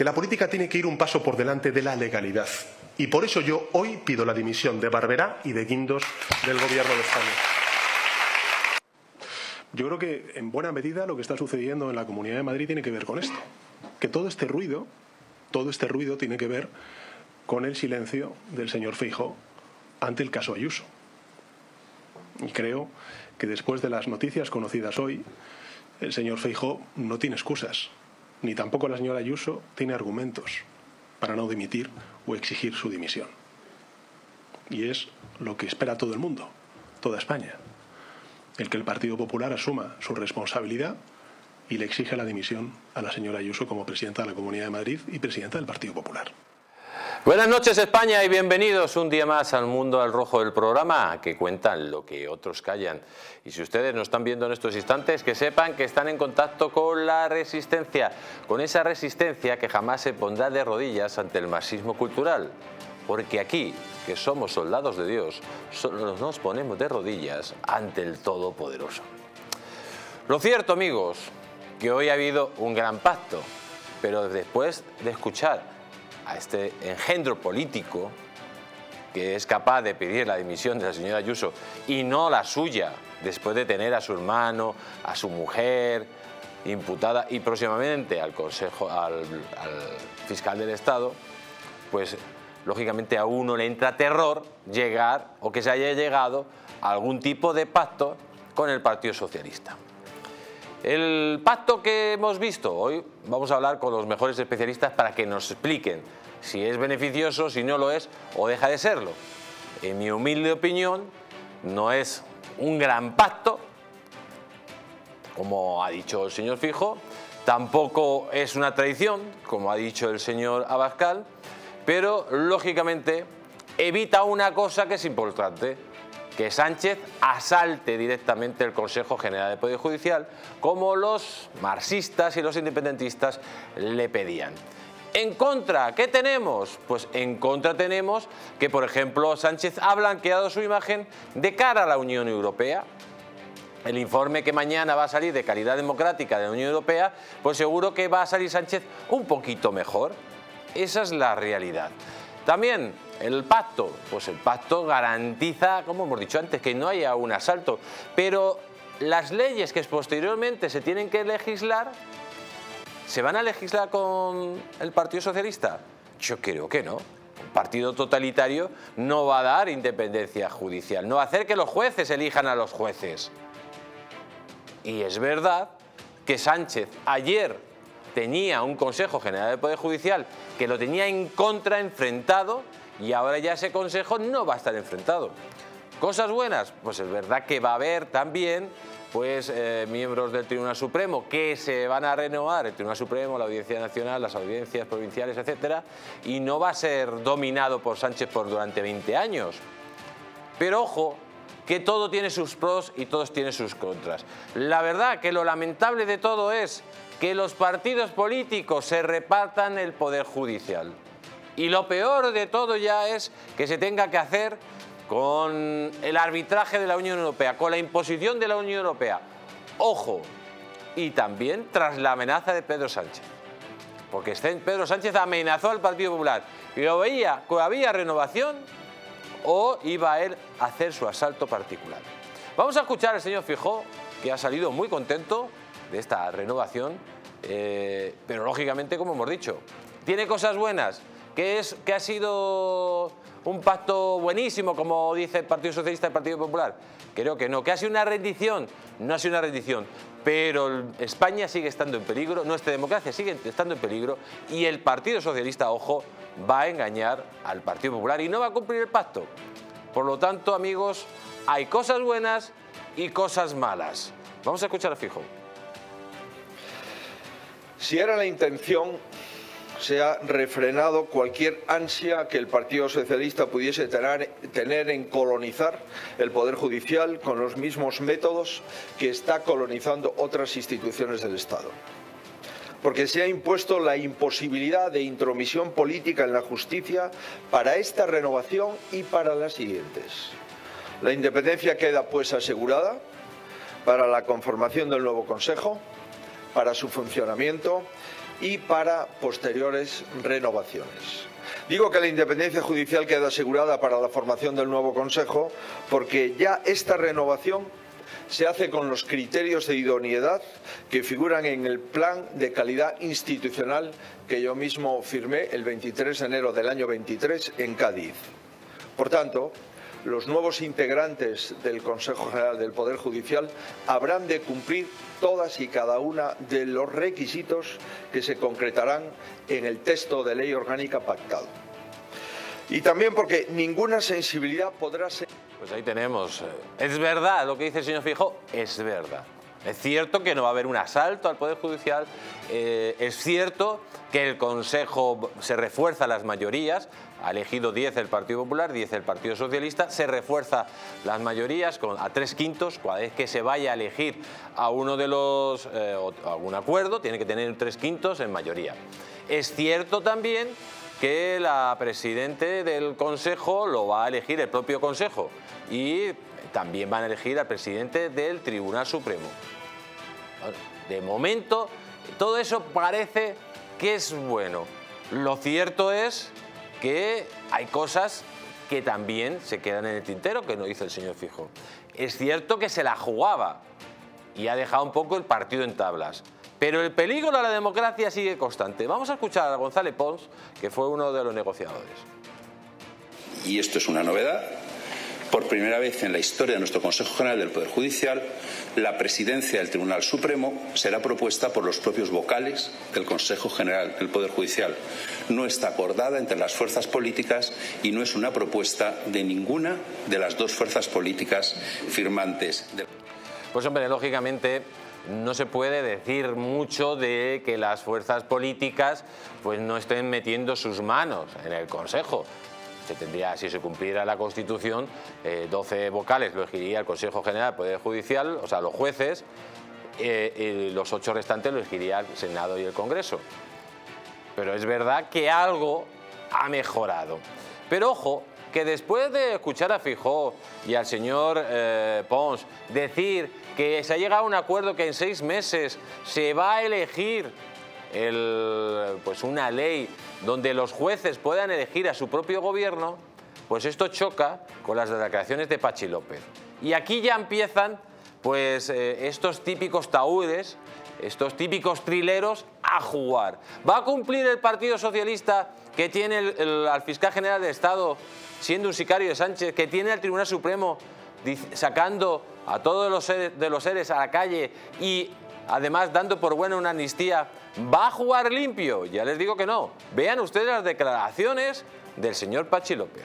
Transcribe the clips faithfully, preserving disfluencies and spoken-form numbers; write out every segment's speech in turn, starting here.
que la política tiene que ir un paso por delante de la legalidad. Y por eso yo hoy pido la dimisión de Barberá y de Guindos del Gobierno de España. Yo creo que, en buena medida, lo que está sucediendo en la Comunidad de Madrid tiene que ver con esto. Que todo este ruido, todo este ruido tiene que ver con el silencio del señor Feijóo ante el caso Ayuso. Y creo que después de las noticias conocidas hoy, el señor Feijóo no tiene excusas, ni tampoco la señora Ayuso tiene argumentos para no dimitir o exigir su dimisión. Y es lo que espera todo el mundo, toda España, el que el Partido Popular asuma su responsabilidad y le exige la dimisión a la señora Ayuso como presidenta de la Comunidad de Madrid y presidenta del Partido Popular. Buenas noches, España, y bienvenidos un día más al Mundo al Rojo, del programa que cuentan lo que otros callan. Y si ustedes nos están viendo en estos instantes, que sepan que están en contacto con la resistencia, con esa resistencia que jamás se pondrá de rodillas ante el marxismo cultural. Porque aquí, que somos soldados de Dios, solo nos ponemos de rodillas ante el Todopoderoso. Lo cierto, amigos, que hoy ha habido un gran pacto, pero después de escuchar a este engendro político que es capaz de pedir la dimisión de la señora Ayuso y no la suya, después de tener a su hermano, a su mujer imputada y próximamente al Consejo, al, al fiscal del Estado, pues lógicamente a uno le entra terror llegar o que se haya llegado a algún tipo de pacto con el Partido Socialista. El pacto que hemos visto, hoy vamos a hablar con los mejores especialistas para que nos expliquen si es beneficioso, si no lo es o deja de serlo. En mi humilde opinión, no es un gran pacto, como ha dicho el señor Feijóo, tampoco es una traición, como ha dicho el señor Abascal, pero lógicamente evita una cosa que es importante: que Sánchez asalte directamente el Consejo General del Poder Judicial, como los marxistas y los independentistas le pedían. En contra, ¿qué tenemos? Pues en contra tenemos que, por ejemplo, Sánchez ha blanqueado su imagen de cara a la Unión Europea. El informe que mañana va a salir de calidad democrática de la Unión Europea, pues seguro que va a salir Sánchez un poquito mejor. Esa es la realidad. También el pacto, pues el pacto garantiza, como hemos dicho antes, que no haya un asalto, pero las leyes que posteriormente se tienen que legislar, ¿se van a legislar con el Partido Socialista? Yo creo que no. Un partido totalitario no va a dar independencia judicial, no va a hacer que los jueces elijan a los jueces. Y es verdad que Sánchez ayer tenía un Consejo General del Poder Judicial que lo tenía en contra, enfrentado, y ahora ya ese Consejo no va a estar enfrentado. ¿Cosas buenas? Pues es verdad que va a haber también pues, eh, miembros del Tribunal Supremo que se van a renovar, el Tribunal Supremo, la Audiencia Nacional, las audiencias provinciales, etcétera, y no va a ser dominado por Sánchez por durante veinte años. Pero ojo, que todo tiene sus pros y todos tienen sus contras. La verdad que lo lamentable de todo es que los partidos políticos se repartan el poder judicial. Y lo peor de todo ya es que se tenga que hacer con el arbitraje de la Unión Europea, con la imposición de la Unión Europea. Ojo, y también tras la amenaza de Pedro Sánchez. Porque Pedro Sánchez amenazó al Partido Popular y lo veía que había renovación o iba a él a hacer su asalto particular. Vamos a escuchar al señor Feijóo, que ha salido muy contento de esta renovación, eh, pero lógicamente, como hemos dicho, tiene cosas buenas, que es que ha sido un pacto buenísimo, como dice el Partido Socialista y el Partido Popular. Creo que no. Que ha sido una rendición, no ha sido una rendición, pero España sigue estando en peligro, nuestra democracia sigue estando en peligro, y el Partido Socialista, ojo, va a engañar al Partido Popular y no va a cumplir el pacto. Por lo tanto, amigos, hay cosas buenas y cosas malas. Vamos a escuchar a Feijóo. Si era la intención, se ha refrenado cualquier ansia que el Partido Socialista pudiese tener, tener en colonizar el Poder Judicial con los mismos métodos que está colonizando otras instituciones del Estado. Porque se ha impuesto la imposibilidad de intromisión política en la justicia para esta renovación y para las siguientes. La independencia queda pues asegurada para la conformación del nuevo Consejo, para su funcionamiento, y para posteriores renovaciones. Digo que la independencia judicial queda asegurada para la formación del nuevo Consejo porque ya esta renovación se hace con los criterios de idoneidad que figuran en el Plan de Calidad Institucional que yo mismo firmé el veintitrés de enero del año veintitrés en Cádiz. Por tanto, los nuevos integrantes del Consejo General del Poder Judicial habrán de cumplir todas y cada una de los requisitos que se concretarán en el texto de ley orgánica pactado. Y también porque ninguna sensibilidad podrá ser... Pues ahí tenemos. Es verdad lo que dice el señor Feijóo, es verdad. Es cierto que no va a haber un asalto al Poder Judicial, eh, es cierto que el Consejo se refuerza las mayorías, ha elegido diez el Partido Popular, diez el Partido Socialista, se refuerza las mayorías con, a tres quintos, cada vez que se vaya a elegir a uno de los, eh, algún acuerdo, tiene que tener tres quintos en mayoría. Es cierto también que la presidente del Consejo lo va a elegir el propio Consejo y también van a elegir al presidente del Tribunal Supremo. De momento, todo eso parece que es bueno. Lo cierto es que hay cosas que también se quedan en el tintero, que no dice el señor Feijóo. Es cierto que se la jugaba y ha dejado un poco el partido en tablas. Pero el peligro a la democracia sigue constante. Vamos a escuchar a González Pons, que fue uno de los negociadores. Y esto es una novedad. Por primera vez en la historia de nuestro Consejo General del Poder Judicial, la presidencia del Tribunal Supremo será propuesta por los propios vocales del Consejo General del Poder Judicial. No está acordada entre las fuerzas políticas y no es una propuesta de ninguna de las dos fuerzas políticas firmantes. De... Pues hombre, lógicamente no se puede decir mucho de que las fuerzas políticas pues no estén metiendo sus manos en el Consejo. Se tendría, si se cumpliera la Constitución, eh, doce vocales lo elegiría el Consejo General del Poder Judicial, o sea, los jueces, eh, y los ocho restantes lo elegiría el Senado y el Congreso. Pero es verdad que algo ha mejorado. Pero ojo, que después de escuchar a Feijóo y al señor eh, Pons decir que se ha llegado a un acuerdo que en seis meses se va a elegir el, pues una ley donde los jueces puedan elegir a su propio gobierno, pues esto choca con las declaraciones de Patxi López. Y aquí ya empiezan pues eh, estos típicos taúdes, estos típicos trileros a jugar. ¿Va a cumplir el Partido Socialista, que tiene el, el, al fiscal general del Estado siendo un sicario de Sánchez, que tiene al Tribunal Supremo sacando a todos los seres, de los seres a la calle y además dando por buena una amnistía? ¿Va a jugar limpio? Ya les digo que no. Vean ustedes las declaraciones del señor Patxi López.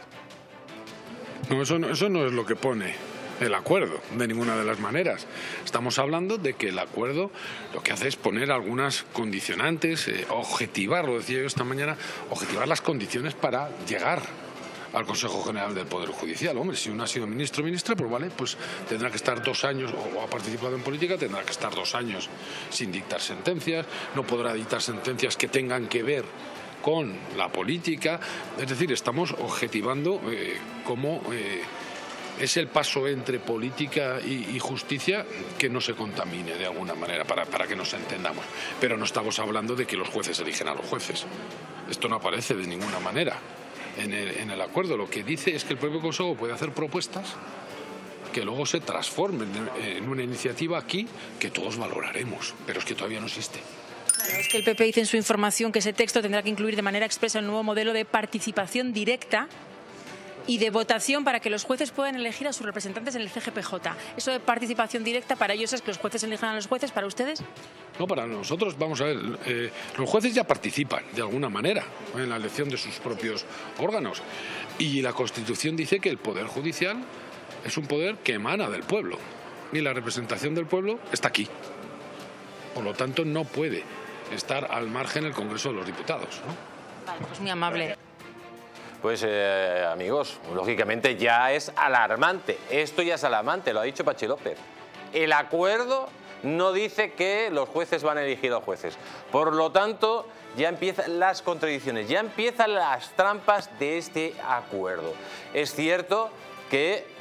No, eso no, eso no es lo que pone el acuerdo, de ninguna de las maneras. Estamos hablando de que el acuerdo lo que hace es poner algunas condicionantes, eh, objetivar, lo decía yo esta mañana, objetivar las condiciones para llegar al Consejo General del Poder Judicial. Hombre, si uno ha sido ministro o ministra, pues vale, pues tendrá que estar dos años, o ha participado en política, tendrá que estar dos años sin dictar sentencias, no podrá dictar sentencias que tengan que ver con la política. Es decir, estamos objetivando eh, cómo eh, es el paso entre política y, y justicia que no se contamine de alguna manera, para, para que nos entendamos. Pero no estamos hablando de que los jueces eligen a los jueces. Esto no aparece de ninguna manera En el, en el acuerdo. Lo que dice es que el propio Consejo puede hacer propuestas que luego se transformen en, en una iniciativa aquí que todos valoraremos, pero es que todavía no existe. Claro, es que el P P dice en su información que ese texto tendrá que incluir de manera expresa el nuevo modelo de participación directa y de votación para que los jueces puedan elegir a sus representantes en el C G P J. Eso de participación directa, para ellos es que los jueces elijan a los jueces. ¿Para ustedes? No, para nosotros, vamos a ver, eh, los jueces ya participan de alguna manera en la elección de sus propios órganos. Y la Constitución dice que el Poder Judicial es un poder que emana del pueblo. Y la representación del pueblo está aquí. Por lo tanto, no puede estar al margen del Congreso de los Diputados, ¿no? Vale, pues muy amable. Pues eh, amigos, lógicamente ya es alarmante. Esto ya es alarmante, lo ha dicho Patxi López. El acuerdo no dice que los jueces van a elegir a los jueces. Por lo tanto, ya empiezan las contradicciones, ya empiezan las trampas de este acuerdo. Es cierto que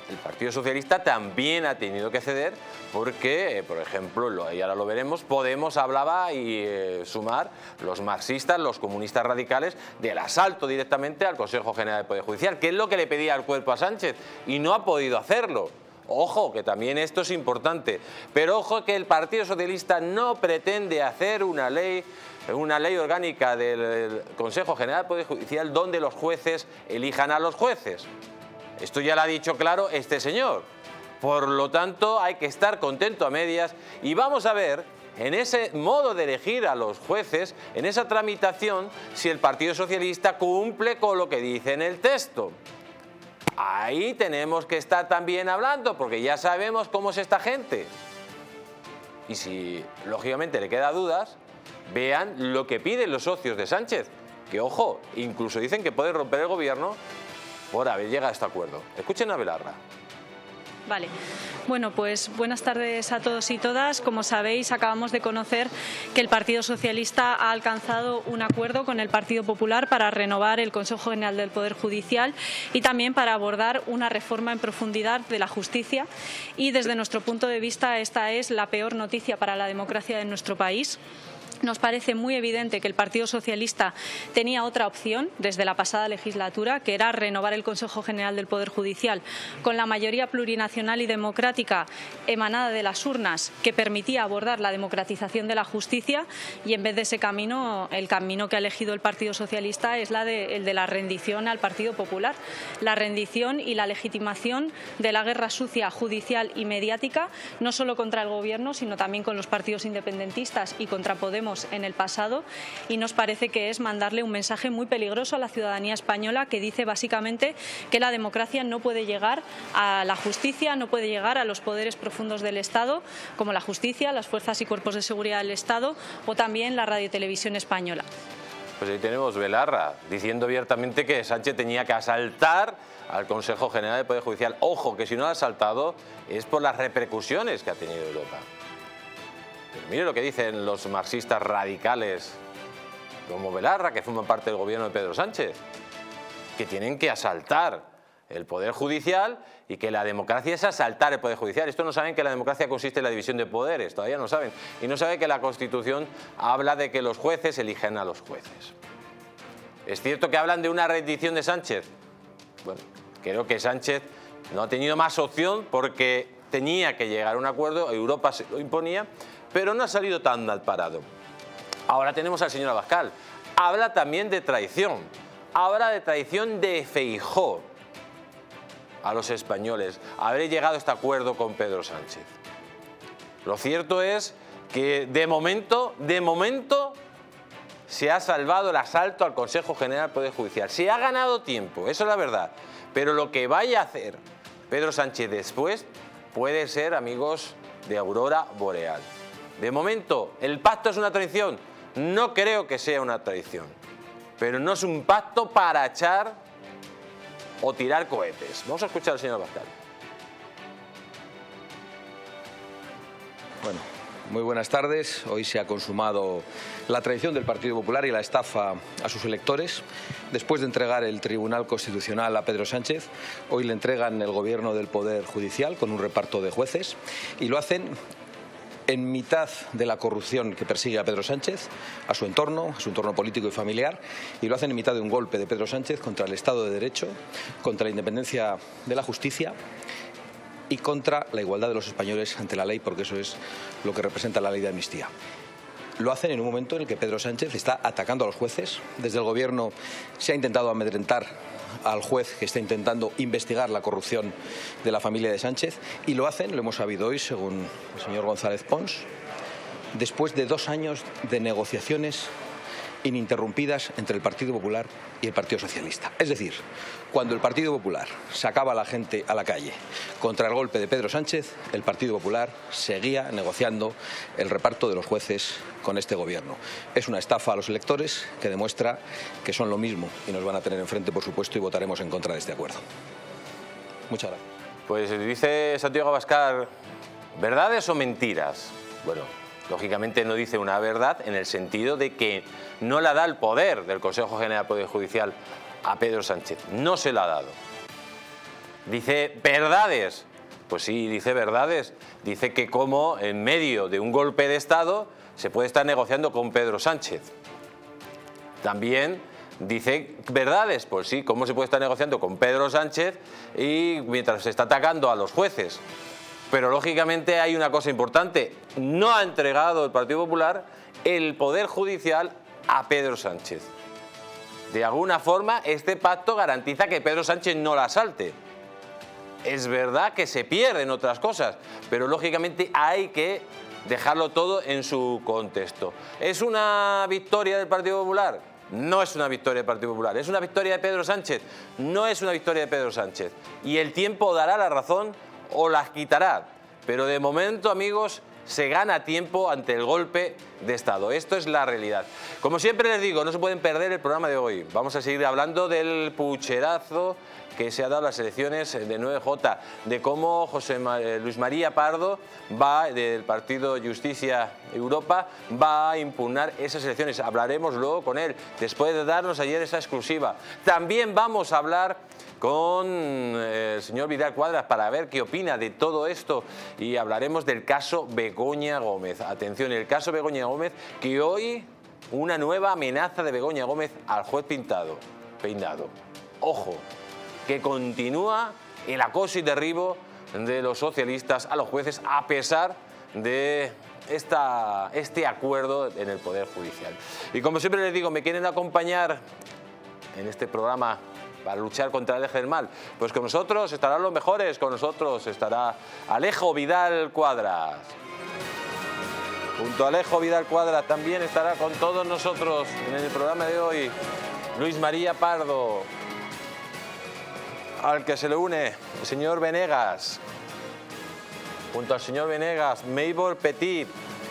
el Partido Socialista también ha tenido que ceder porque, eh, por ejemplo, y ahora lo veremos, Podemos hablaba y eh, sumar los marxistas, los comunistas radicales, del asalto directamente al Consejo General del Poder Judicial, que es lo que le pedía al cuerpo a Sánchez, y no ha podido hacerlo. Ojo, que también esto es importante, pero ojo que el Partido Socialista no pretende hacer una ley, una ley orgánica del Consejo General del Poder Judicial donde los jueces elijan a los jueces. Esto ya lo ha dicho claro este señor. Por lo tanto, hay que estar contento a medias y vamos a ver en ese modo de elegir a los jueces, en esa tramitación, si el Partido Socialista cumple con lo que dice en el texto. Ahí tenemos que estar también hablando, porque ya sabemos cómo es esta gente. Y si, lógicamente, le queda dudas, vean lo que piden los socios de Sánchez. Que, ojo, incluso dicen que puede romper el gobierno por haber llegado a este acuerdo. Escuchen a Belarra. Vale. Bueno, pues buenas tardes a todos y todas. Como sabéis, acabamos de conocer que el Partido Socialista ha alcanzado un acuerdo con el Partido Popular para renovar el Consejo General del Poder Judicial y también para abordar una reforma en profundidad de la justicia. Y desde nuestro punto de vista, esta es la peor noticia para la democracia de nuestro país. Nos parece muy evidente que el Partido Socialista tenía otra opción desde la pasada legislatura, que era renovar el Consejo General del Poder Judicial con la mayoría plurinacional y democrática emanada de las urnas, que permitía abordar la democratización de la justicia, y en vez de ese camino, el camino que ha elegido el Partido Socialista es la de, el de la rendición al Partido Popular, la rendición y la legitimación de la guerra sucia judicial y mediática, no solo contra el Gobierno, sino también con los partidos independentistas y contra Podemos en el pasado, y nos parece que es mandarle un mensaje muy peligroso a la ciudadanía española, que dice básicamente que la democracia no puede llegar a la justicia, no puede llegar a los poderes profundos del Estado, como la justicia, las fuerzas y cuerpos de seguridad del Estado o también la Radio y Televisión Española. Pues ahí tenemos Belarra diciendo abiertamente que Sánchez tenía que asaltar al Consejo General del Poder Judicial. Ojo, que si no lo ha asaltado es por las repercusiones que ha tenido Europa. Pero mire lo que dicen los marxistas radicales como Belarra, que forman parte del gobierno de Pedro Sánchez, que tienen que asaltar el Poder Judicial y que la democracia es asaltar el Poder Judicial. Esto no saben que la democracia consiste en la división de poderes, todavía no saben. Y no saben que la Constitución habla de que los jueces eligen a los jueces. ¿Es cierto que hablan de una rendición de Sánchez? Bueno, creo que Sánchez no ha tenido más opción porque tenía que llegar a un acuerdo, Europa se lo imponía, pero no ha salido tan mal parado. Ahora tenemos al señor Abascal. Habla también de traición. Habla de traición de Feijóo a los españoles, haber llegado a este acuerdo con Pedro Sánchez. Lo cierto es que de momento, de momento, se ha salvado el asalto al Consejo General del Poder Judicial. Se ha ganado tiempo, eso es la verdad. Pero lo que vaya a hacer Pedro Sánchez después puede ser, amigos, de aurora boreal. De momento, ¿el pacto es una traición? No creo que sea una traición, pero no es un pacto para echar o tirar cohetes. Vamos a escuchar al señor Abascal. Bueno, muy buenas tardes. Hoy se ha consumado la traición del Partido Popular y la estafa a sus electores. Después de entregar el Tribunal Constitucional a Pedro Sánchez, hoy le entregan el gobierno del Poder Judicial con un reparto de jueces, y lo hacen en mitad de la corrupción que persigue a Pedro Sánchez, a su entorno, a su entorno político y familiar, y lo hacen en mitad de un golpe de Pedro Sánchez contra el Estado de Derecho, contra la independencia de la justicia y contra la igualdad de los españoles ante la ley, porque eso es lo que representa la ley de amnistía. Lo hacen en un momento en el que Pedro Sánchez está atacando a los jueces. Desde el Gobierno se ha intentado amedrentar al juez que está intentando investigar la corrupción de la familia de Sánchez, y lo hacen, lo hemos sabido hoy, según el señor González Pons, después de dos años de negociaciones ininterrumpidas entre el Partido Popular y el Partido Socialista. Es decir, cuando el Partido Popular sacaba a la gente a la calle contra el golpe de Pedro Sánchez, el Partido Popular seguía negociando el reparto de los jueces con este gobierno. Es una estafa a los electores que demuestra que son lo mismo y nos van a tener enfrente, por supuesto, y votaremos en contra de este acuerdo. Muchas gracias. Pues dice Santiago Abascal, ¿verdades o mentiras? Bueno, lógicamente no dice una verdad en el sentido de que no la da el poder del Consejo General del Poder Judicial a Pedro Sánchez. No se la ha dado. Dice verdades. Pues sí, dice verdades. Dice que como en medio de un golpe de Estado se puede estar negociando con Pedro Sánchez. También dice verdades. Pues sí, cómo se puede estar negociando con Pedro Sánchez y mientras se está atacando a los jueces. Pero lógicamente hay una cosa importante. No ha entregado el Partido Popular el Poder Judicial a Pedro Sánchez. De alguna forma, este pacto garantiza que Pedro Sánchez no la salte. Es verdad que se pierden otras cosas, pero lógicamente hay que dejarlo todo en su contexto. ¿Es una victoria del Partido Popular? No es una victoria del Partido Popular. ¿Es una victoria de Pedro Sánchez? No es una victoria de Pedro Sánchez. Y el tiempo dará la razón o las quitará. Pero de momento, amigos, se gana tiempo ante el golpe de Estado. Esto es la realidad. Como siempre les digo, no se pueden perder el programa de hoy. Vamos a seguir hablando del pucherazo que se ha dado las elecciones de nueve J, de cómo José Luis María Pardo va, del partido Justicia Europa, va a impugnar esas elecciones. Hablaremos luego con él, después de darnos ayer esa exclusiva. También vamos a hablar con el señor Vidal Quadras para ver qué opina de todo esto y hablaremos del caso Begoña Gómez. Atención, el caso Begoña Gómez, que hoy una nueva amenaza de Begoña Gómez al juez Pintado, Peinado. Ojo, que continúa el acoso y derribo de los socialistas a los jueces a pesar de esta, este acuerdo en el Poder Judicial. Y como siempre les digo, ¿me quieren acompañar en este programa para luchar contra el eje del mal? Pues con nosotros estarán los mejores, con nosotros estará Alejo Vidal Quadras. Junto a Alejo Vidal Quadras también estará con todos nosotros en el programa de hoy Luis María Pardo, al que se le une el señor Venegas. Junto al señor Venegas, Mabel Petit.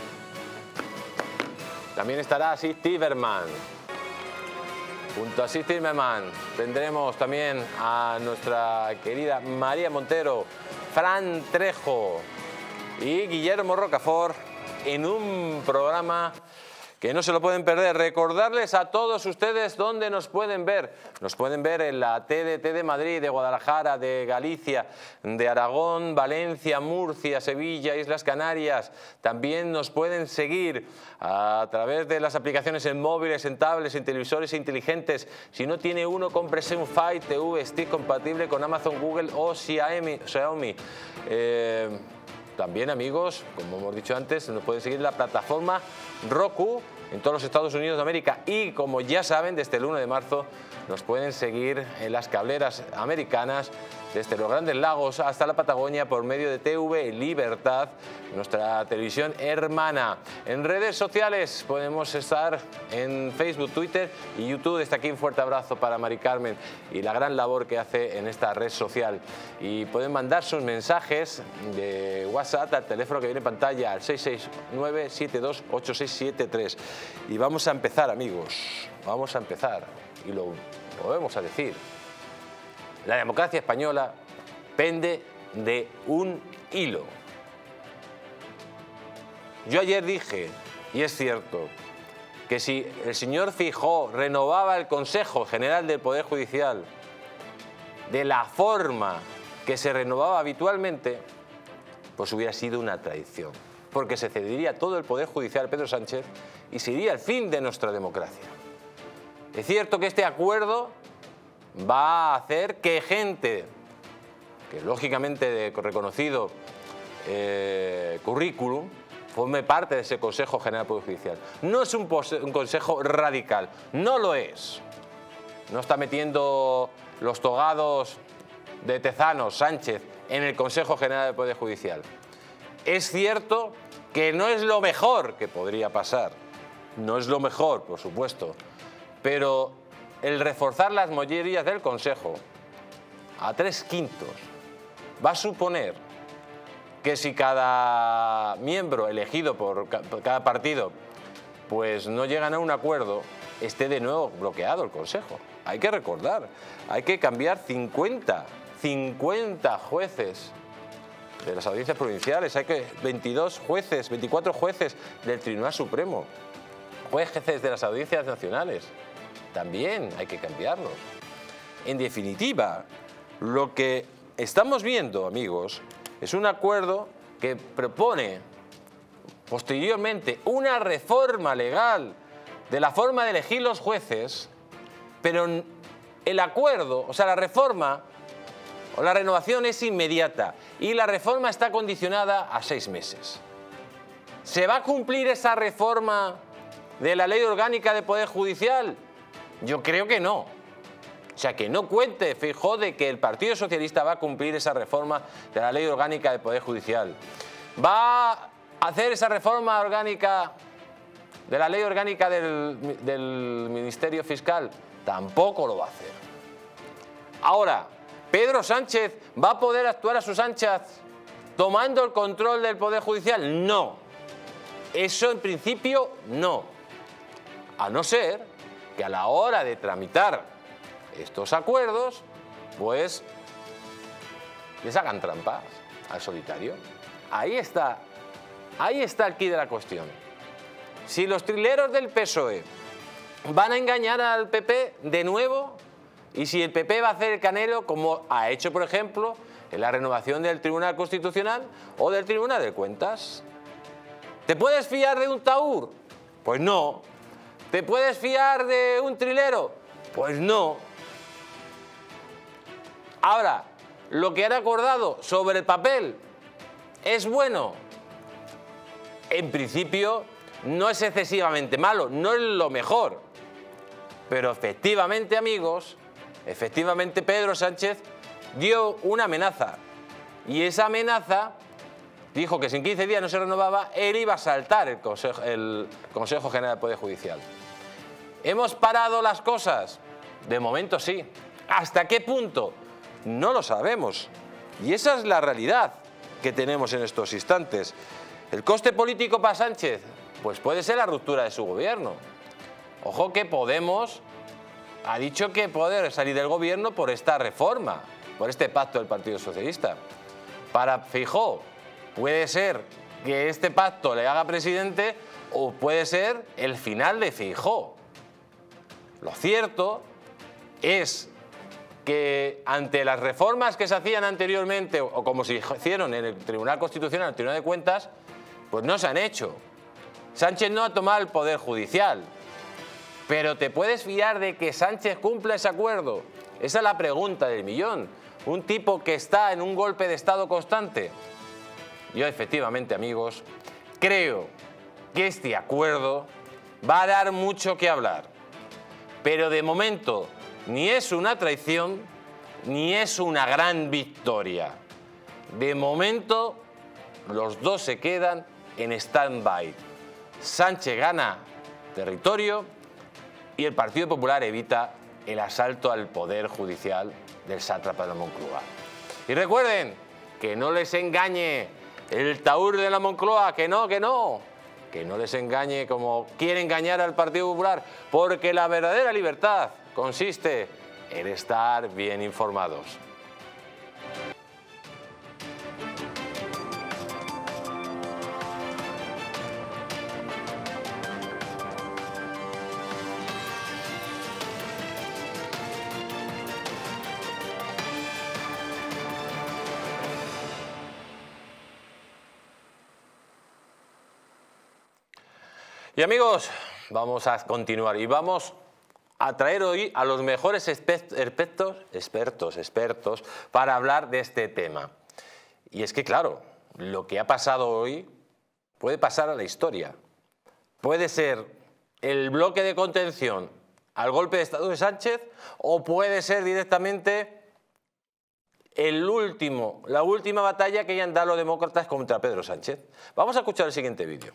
También estará Asís Tiberman. Junto a Asís Tiberman tendremos también a nuestra querida María Montero, Fran Trejo y Guillermo Rocafort en un programa que no se lo pueden perder. Recordarles a todos ustedes dónde nos pueden ver. Nos pueden ver en la T D T de Madrid, de Guadalajara, de Galicia, de Aragón, Valencia, Murcia, Sevilla, Islas Canarias. También nos pueden seguir a través de las aplicaciones en móviles, en tablets, en televisores inteligentes. Si no tiene uno, cómprese un Fire T V Stick compatible con Amazon, Google o Xiaomi. Eh, también, amigos, como hemos dicho antes, nos pueden seguir en la plataforma Roku en todos los Estados Unidos de América y, como ya saben, desde el uno de marzo nos pueden seguir en las cableras americanas desde los Grandes Lagos hasta la Patagonia por medio de T V Libertad, nuestra televisión hermana. En redes sociales podemos estar en Facebook, Twitter y YouTube. Desde aquí un fuerte abrazo para Mari Carmen y la gran labor que hace en esta red social. Y pueden mandar sus mensajes de WhatsApp al teléfono que viene en pantalla, al seis seis nueve, siete dos ocho seis siete tres. Y vamos a empezar, amigos, vamos a empezar. Y lo volvemos a decir. La democracia española pende de un hilo. Yo ayer dije, y es cierto, que si el señor Feijóo renovaba el Consejo General del Poder Judicial de la forma que se renovaba habitualmente, pues hubiera sido una traición, porque se cedería todo el Poder Judicial a Pedro Sánchez y sería el fin de nuestra democracia. Es cierto que este acuerdo va a hacer que gente que lógicamente de reconocido eh, currículum forme parte de ese Consejo General del Poder Judicial. No es un, un consejo radical, no lo es. No está metiendo los togados de Tezanos, Sánchez, en el Consejo General del Poder Judicial. Es cierto que no es lo mejor que podría pasar, no es lo mejor, por supuesto, pero el reforzar las mayorías del Consejo a tres quintos va a suponer que si cada miembro elegido por cada partido pues no llegan a un acuerdo, esté de nuevo bloqueado el Consejo. Hay que recordar, hay que cambiar cincuenta, cincuenta jueces de las audiencias provinciales, hay que veintidós jueces, veinticuatro jueces del Tribunal Supremo, jueces de las audiencias nacionales. También hay que cambiarlos. En definitiva, lo que estamos viendo, amigos, es un acuerdo que propone posteriormente una reforma legal de la forma de elegir los jueces, pero el acuerdo, o sea, la reforma o la renovación es inmediata y la reforma está condicionada a seis meses. ¿Se va a cumplir esa reforma de la Ley Orgánica de Poder Judicial? Yo creo que no. O sea, que no cuente Feijóo de que el Partido Socialista va a cumplir esa reforma de la Ley Orgánica de Poder Judicial. ¿Va a hacer esa reforma orgánica de la Ley Orgánica del, del Ministerio Fiscal? Tampoco lo va a hacer. Ahora, ¿Pedro Sánchez va a poder actuar a sus anchas tomando el control del Poder Judicial? No. Eso en principio no. A no ser que a la hora de tramitar estos acuerdos, pues les hagan trampas al solitario. Ahí está, ahí está el quid de la cuestión. Si los trileros del P S O E van a engañar al P P de nuevo, y si el P P va a hacer el canelo, como ha hecho, por ejemplo, en la renovación del Tribunal Constitucional o del Tribunal de Cuentas. ¿Te puedes fiar de un taur? Pues no. ¿Te puedes fiar de un trilero? Pues no. Ahora, lo que han acordado sobre el papel es bueno. En principio, no es excesivamente malo, no es lo mejor. Pero efectivamente, amigos, efectivamente Pedro Sánchez dio una amenaza. Y esa amenaza dijo que si en quince días no se renovaba, él iba a saltar el Consejo, el Consejo General del Poder Judicial. ¿Hemos parado las cosas? De momento sí. ¿Hasta qué punto? No lo sabemos. Y esa es la realidad que tenemos en estos instantes. ¿El coste político para Sánchez? Pues puede ser la ruptura de su gobierno. Ojo que Podemos ha dicho que puede salir del gobierno por esta reforma, por este pacto del Partido Socialista. Para Feijóo puede ser que este pacto le haga presidente o puede ser el final de Feijóo. Lo cierto es que ante las reformas que se hacían anteriormente, o como se hicieron en el Tribunal Constitucional, en el Tribunal de Cuentas, pues no se han hecho. Sánchez no ha tomado el Poder Judicial. Pero ¿te puedes fiar de que Sánchez cumpla ese acuerdo? Esa es la pregunta del millón. Un tipo que está en un golpe de Estado constante. Yo efectivamente, amigos, creo que este acuerdo va a dar mucho que hablar. Pero de momento ni es una traición, ni es una gran victoria. De momento, los dos se quedan en stand-by. Sánchez gana territorio y el Partido Popular evita el asalto al Poder Judicial del sátrapa de la Moncloa. Y recuerden que no les engañe el taur de la Moncloa, que no, que no. Que no les engañe como quiere engañar al Partido Popular, porque la verdadera libertad consiste en estar bien informados. Y amigos, vamos a continuar y vamos a traer hoy a los mejores expertos, expertos, expertos para hablar de este tema. Y es que, claro, lo que ha pasado hoy puede pasar a la historia. Puede ser el bloque de contención al golpe de Estado de Sánchez o puede ser directamente el último, la última batalla que hayan dado los demócratas contra Pedro Sánchez. Vamos a escuchar el siguiente vídeo.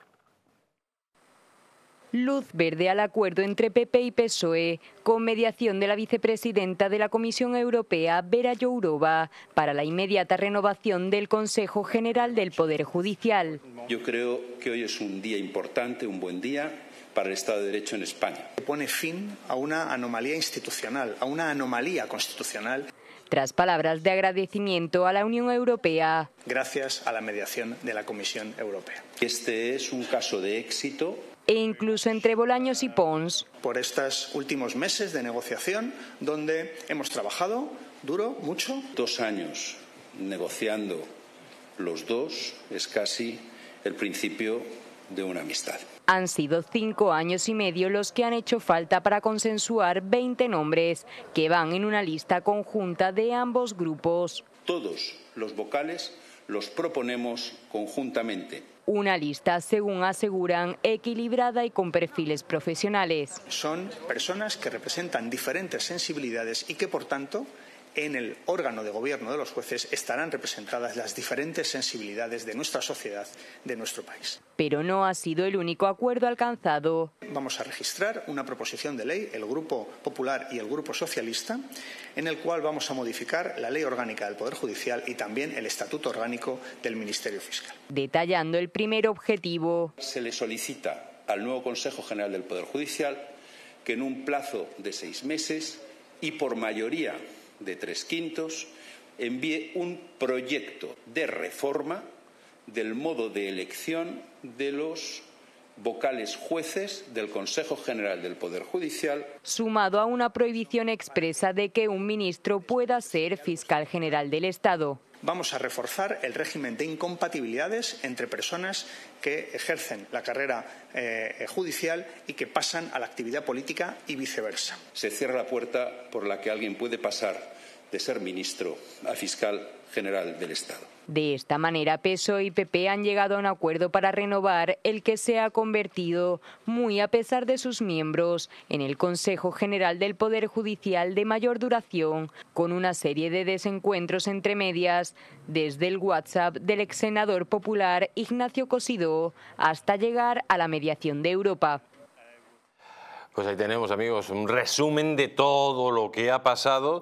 Luz verde al acuerdo entre P P y P S O E, con mediación de la vicepresidenta de la Comisión Europea, Vera Jourova, para la inmediata renovación del Consejo General del Poder Judicial. Yo creo que hoy es un día importante, un buen día para el Estado de Derecho en España. Pone fin a una anomalía institucional, a una anomalía constitucional. Tras palabras de agradecimiento a la Unión Europea. Gracias a la mediación de la Comisión Europea. Este es un caso de éxito. E incluso entre Bolaños y Pons. Por estos últimos meses de negociación, donde hemos trabajado ¿Duro? ¿Mucho? Dos años negociando los dos es casi el principio de una amistad. Han sido cinco años y medio los que han hecho falta para consensuar veinte nombres que van en una lista conjunta de ambos grupos. Todos los vocales los proponemos conjuntamente. Una lista, según aseguran, equilibrada y con perfiles profesionales. Son personas que representan diferentes sensibilidades y que, por tanto, en el órgano de gobierno de los jueces estarán representadas las diferentes sensibilidades de nuestra sociedad, de nuestro país. Pero no ha sido el único acuerdo alcanzado. Vamos a registrar una proposición de ley, el Grupo Popular y el Grupo Socialista, en el cual vamos a modificar la Ley Orgánica del Poder Judicial y también el Estatuto Orgánico del Ministerio Fiscal. Detallando el primer objetivo. Se le solicita al nuevo Consejo General del Poder Judicial que en un plazo de seis meses y por mayoría de tres quintos envíe un proyecto de reforma del modo de elección de los vocales jueces del Consejo General del Poder Judicial, sumado a una prohibición expresa de que un ministro pueda ser fiscal general del Estado. Vamos a reforzar el régimen de incompatibilidades entre personas que ejercen la carrera eh, judicial y que pasan a la actividad política y viceversa. Se cierra la puerta por la que alguien puede pasar de ser ministro a fiscal general del Estado. De esta manera, P S O E y P P han llegado a un acuerdo para renovar el que se ha convertido, muy a pesar de sus miembros, en el Consejo General del Poder Judicial de mayor duración, con una serie de desencuentros entre medias, desde el WhatsApp del ex senador popular Ignacio Cosidó hasta llegar a la mediación de Europa. Pues ahí tenemos, amigos, un resumen de todo lo que ha pasado.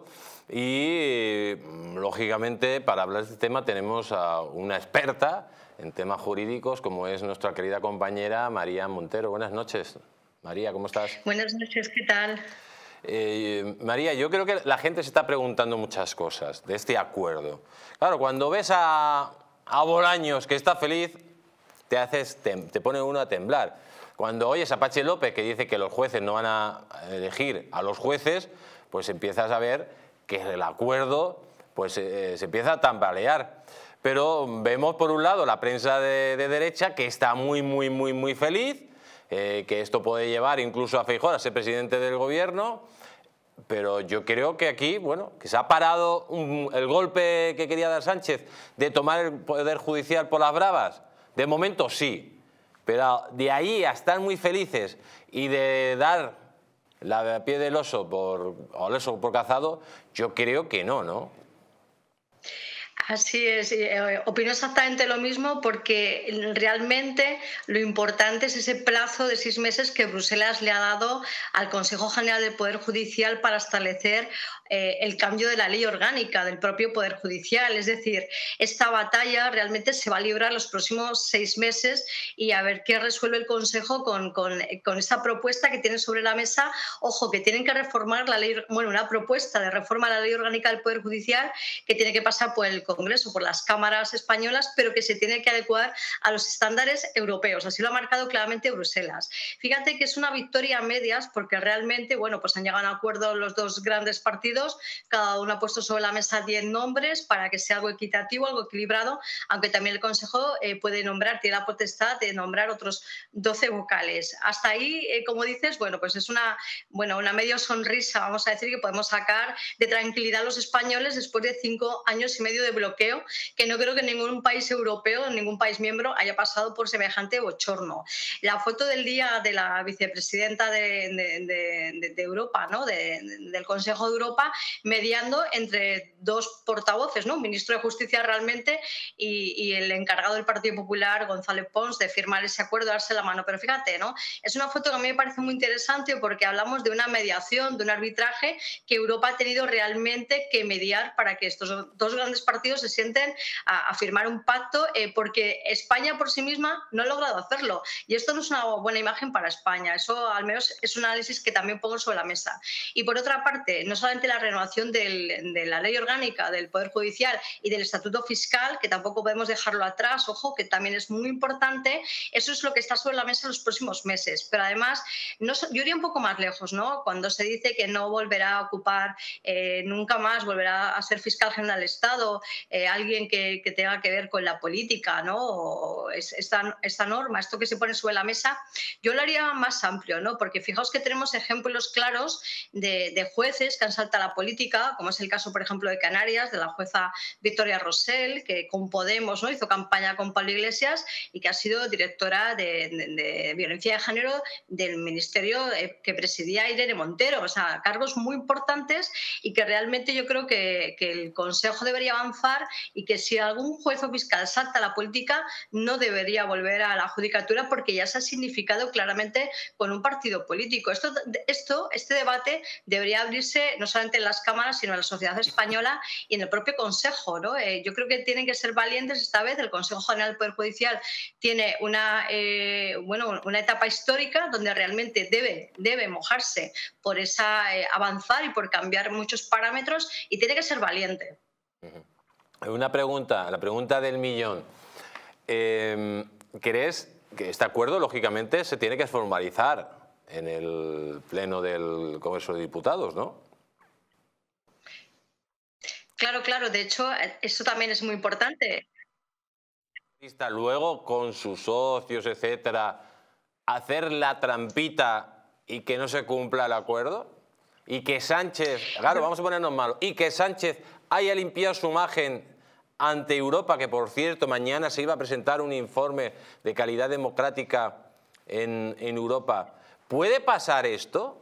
Y, lógicamente, para hablar de este tema tenemos a una experta en temas jurídicos, como es nuestra querida compañera María Montero. Buenas noches. María, ¿cómo estás? Buenas noches, ¿qué tal? Eh, María, yo creo que la gente se está preguntando muchas cosas de este acuerdo. Claro, cuando ves a, a Bolaños que está feliz, te, haces, te, te pone uno a temblar. Cuando oyes a Patxi López que dice que los jueces no van a elegir a los jueces, pues empiezas a ver que el acuerdo pues, eh, se empieza a tambalear. Pero vemos, por un lado, la prensa de, de derecha que está muy, muy, muy, muy feliz, eh, que esto puede llevar incluso a Feijóo a ser presidente del gobierno, pero yo creo que aquí, bueno, que se ha parado un, el golpe que quería dar Sánchez de tomar el Poder Judicial por las bravas. De momento sí, pero de ahí a estar muy felices y de dar la pie del oso por, o el oso por cazado, yo creo que no, ¿no? Así es, eh, opino exactamente lo mismo porque realmente lo importante es ese plazo de seis meses que Bruselas le ha dado al Consejo General del Poder Judicial para establecer eh, el cambio de la ley orgánica del propio Poder Judicial. Es decir, esta batalla realmente se va a librar los próximos seis meses y a ver qué resuelve el Consejo con, con, con esta propuesta que tiene sobre la mesa. Ojo, que tienen que reformar la ley, bueno, una propuesta de reforma de la ley orgánica del Poder Judicial que tiene que pasar por el Congreso, por las cámaras españolas, pero que se tiene que adecuar a los estándares europeos. Así lo ha marcado claramente Bruselas. Fíjate que es una victoria a medias porque realmente, bueno, pues han llegado a un acuerdo los dos grandes partidos, cada uno ha puesto sobre la mesa diez nombres para que sea algo equitativo, algo equilibrado, aunque también el Consejo eh, puede nombrar, tiene la potestad de nombrar otros doce vocales. Hasta ahí, eh, como dices, bueno, pues es una, bueno, una medio sonrisa, vamos a decir, que podemos sacar de tranquilidad a los españoles después de cinco años y medio de bloqueo, que no creo que ningún país europeo, ningún país miembro haya pasado por semejante bochorno. La foto del día de la vicepresidenta de, de, de, de Europa, ¿no? de, del Consejo de Europa, mediando entre dos portavoces, ¿no? Un ministro de Justicia realmente y, y el encargado del Partido Popular, González Pons, de firmar ese acuerdo, darse la mano. Pero fíjate, ¿no? Es una foto que a mí me parece muy interesante porque hablamos de una mediación, de un arbitraje que Europa ha tenido realmente que mediar para que estos dos grandes partidos ellos se sienten a, a firmar un pacto eh, porque España por sí misma no ha logrado hacerlo. Y esto no es una buena imagen para España. Eso al menos es un análisis que también pongo sobre la mesa. Y por otra parte, no solamente la renovación del, de la ley orgánica del Poder Judicial y del Estatuto Fiscal, que tampoco podemos dejarlo atrás, ojo, que también es muy importante, eso es lo que está sobre la mesa en los próximos meses. Pero además, no, yo iría un poco más lejos, ¿no? Cuando se dice que no volverá a ocupar, eh, nunca más volverá a ser fiscal general del Estado, eh, alguien que, que tenga que ver con la política, ¿no? O esta, esta norma, esto que se pone sobre la mesa, yo lo haría más amplio, ¿no? Porque fijaos que tenemos ejemplos claros de, de jueces que han saltado a la política, como es el caso, por ejemplo, de Canarias, de la jueza Victoria Rosell, que con Podemos, ¿no?, hizo campaña con Pablo Iglesias y que ha sido directora de, de, de violencia de género del ministerio que presidía Irene Montero. O sea, cargos muy importantes y que realmente yo creo que, que el Consejo debería avanzar y que si algún juez o fiscal salta a la política no debería volver a la judicatura porque ya se ha significado claramente con un partido político. Esto, esto, este debate debería abrirse no solamente en las cámaras, sino en la sociedad española y en el propio Consejo, ¿no? Eh, yo creo que tienen que ser valientes esta vez. El Consejo General del Poder Judicial tiene una, eh, bueno, una etapa histórica donde realmente debe, debe mojarse por esa eh, avanzar y por cambiar muchos parámetros y tiene que ser valiente. Una pregunta, la pregunta del millón. Eh, ¿Crees que este acuerdo, lógicamente, se tiene que formalizar en el Pleno del Congreso de Diputados, ¿no? Claro, claro. De hecho, eso también es muy importante. Luego, con sus socios, etcétera, hacer la trampita y que no se cumpla el acuerdo. Y que Sánchez, claro, vamos a ponernos malos, y que Sánchez haya limpiado su imagen ante Europa, que por cierto mañana se iba a presentar un informe de calidad democrática en, en Europa. ¿Puede pasar esto?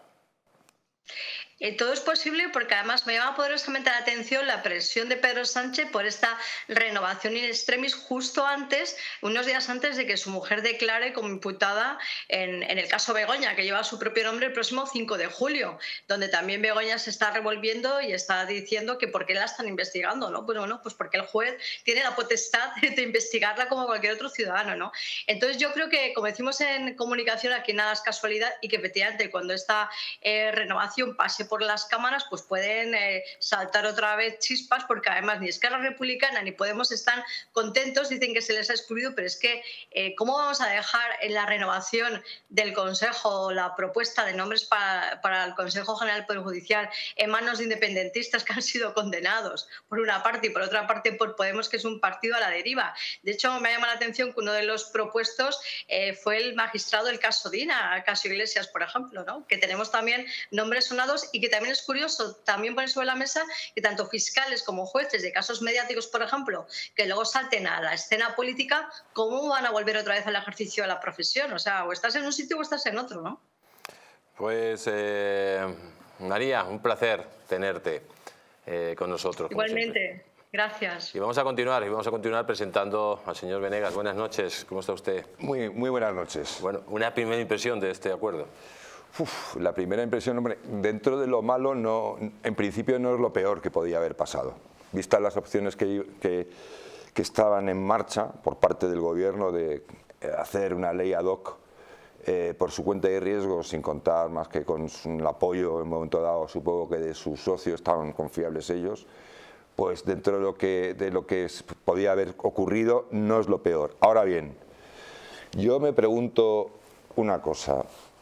Eh, todo es posible porque además me llama poderosamente la atención la presión de Pedro Sánchez por esta renovación in extremis justo antes, unos días antes de que su mujer declare como imputada en, en el caso Begoña, que lleva su propio nombre el próximo cinco de julio, donde también Begoña se está revolviendo y está diciendo que por qué la están investigando, ¿no? Pues bueno, pues porque el juez tiene la potestad de investigarla como cualquier otro ciudadano, ¿no? Entonces yo creo que, como decimos en comunicación, aquí nada es casualidad y que efectivamente cuando esta eh, renovación pase por las cámaras, pues pueden eh, saltar otra vez chispas, porque además ni Esquerra Republicana ni Podemos están contentos, dicen que se les ha excluido, pero es que eh, ¿cómo vamos a dejar en la renovación del Consejo la propuesta de nombres para, para el Consejo General del Poder Judicial en manos de independentistas que han sido condenados por una parte y por otra parte por Podemos, que es un partido a la deriva? De hecho, me llama la atención que uno de los propuestos eh, fue el magistrado del caso Dina, caso Iglesias, por ejemplo, ¿no? Que tenemos también nombres sonados y que también es curioso también poner sobre la mesa que tanto fiscales como jueces de casos mediáticos, por ejemplo, que luego salten a la escena política, ¿cómo van a volver otra vez al ejercicio de la profesión? O sea, o estás en un sitio o estás en otro, ¿no? Pues, eh, María, un placer tenerte eh, con nosotros. Igualmente, gracias. Y vamos a continuar, y vamos a continuar presentando al señor Venegas. Buenas noches, ¿cómo está usted? Muy, muy buenas noches. Bueno, una primera impresión de este acuerdo. Uf, la primera impresión, hombre, dentro de lo malo, no, en principio no es lo peor que podía haber pasado. Vistas las opciones que, que, que estaban en marcha por parte del Gobierno de hacer una ley ad hoc eh, por su cuenta y riesgo, sin contar más que con el apoyo en un momento dado, supongo que de sus socios, estaban confiables ellos, pues dentro de lo que, de lo que podía haber ocurrido no es lo peor. Ahora bien, yo me pregunto una cosa.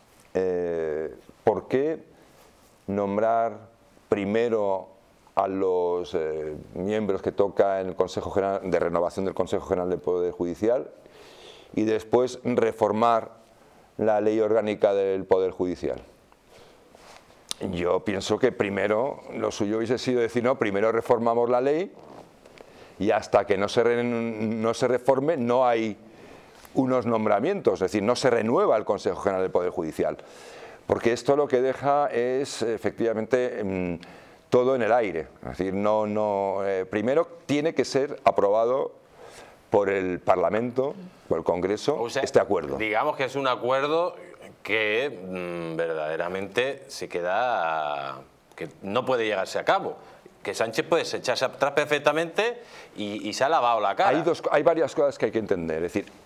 Eh, ¿Por qué nombrar primero a los eh, miembros que toca en el Consejo General de Renovación del Consejo General del Poder Judicial y después reformar la ley orgánica del Poder Judicial? Yo pienso que primero lo suyo hubiese sido decir, no, primero reformamos la ley y hasta que no se, re, no se reforme no hay unos nombramientos, es decir, no se renueva el Consejo General del Poder Judicial, porque esto lo que deja es efectivamente mmm, todo en el aire. Es decir, no, no, eh, primero tiene que ser aprobado por el Parlamento, por el Congreso, o sea, este acuerdo. Digamos que es un acuerdo que mmm, verdaderamente se queda, que no puede llegarse a cabo. que Sánchez puede echarse atrás perfectamente y, y se ha lavado la cara. Hay, dos, hay varias cosas que hay que entender. Es decir,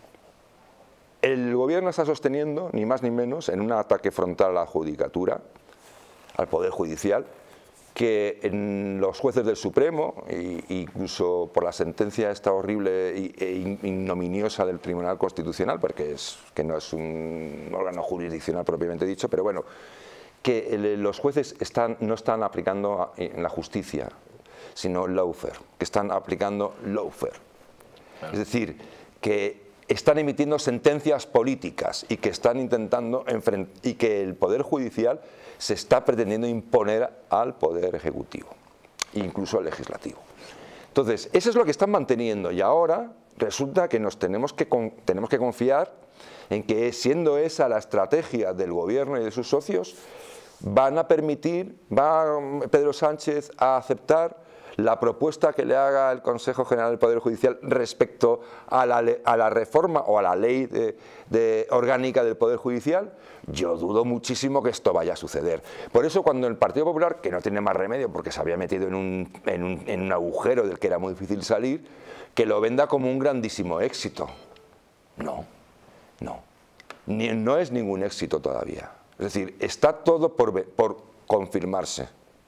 el gobierno está sosteniendo, ni más ni menos, en un ataque frontal a la judicatura, al Poder Judicial, que en los jueces del Supremo, e incluso por la sentencia esta horrible e ignominiosa del Tribunal Constitucional, porque es, que no es un órgano jurisdiccional propiamente dicho, pero bueno, que los jueces están, no están aplicando en la justicia, sino lawfare, que están aplicando lawfare. Claro. Es decir, que están emitiendo sentencias políticas y que están intentando enfrentar, y que el Poder Judicial se está pretendiendo imponer al Poder Ejecutivo, incluso al Legislativo. Entonces, eso es lo que están manteniendo y ahora resulta que nos tenemos que, tenemos que confiar en que, siendo esa la estrategia del gobierno y de sus socios, van a permitir, va Pedro Sánchez a aceptar la propuesta que le haga el Consejo General del Poder Judicial respecto a la, a la reforma o a la ley de, de orgánica del Poder Judicial. Yo dudo muchísimo que esto vaya a suceder. Por eso, cuando el Partido Popular, que no tiene más remedio porque se había metido en un, en un, en un agujero del que era muy difícil salir, que lo venda como un grandísimo éxito. No, no, Ni, no es ningún éxito todavía. Es decir, está todo por, por confirmarse.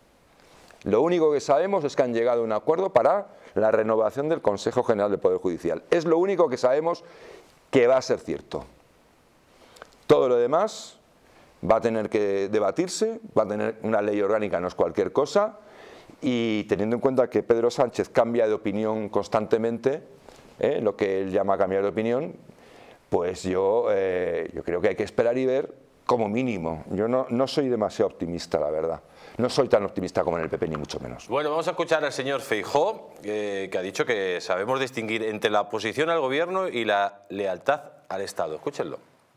Lo único que sabemos es que han llegado a un acuerdo para la renovación del Consejo General del Poder Judicial. Es lo único que sabemos que va a ser cierto. Todo lo demás va a tener que debatirse, va a tener una ley orgánica, no es cualquier cosa, y teniendo en cuenta que Pedro Sánchez cambia de opinión constantemente, ¿eh? lo que él llama cambiar de opinión, pues yo, eh, yo creo que hay que esperar y ver como mínimo. Yo no, no soy demasiado optimista, la verdad. No soy tan optimista como en el P P, ni mucho menos. Bueno, vamos a escuchar al señor Feijóo, eh, que ha dicho que sabemos distinguir entre la oposición al gobierno y la lealtad al Estado. Escúchenlo.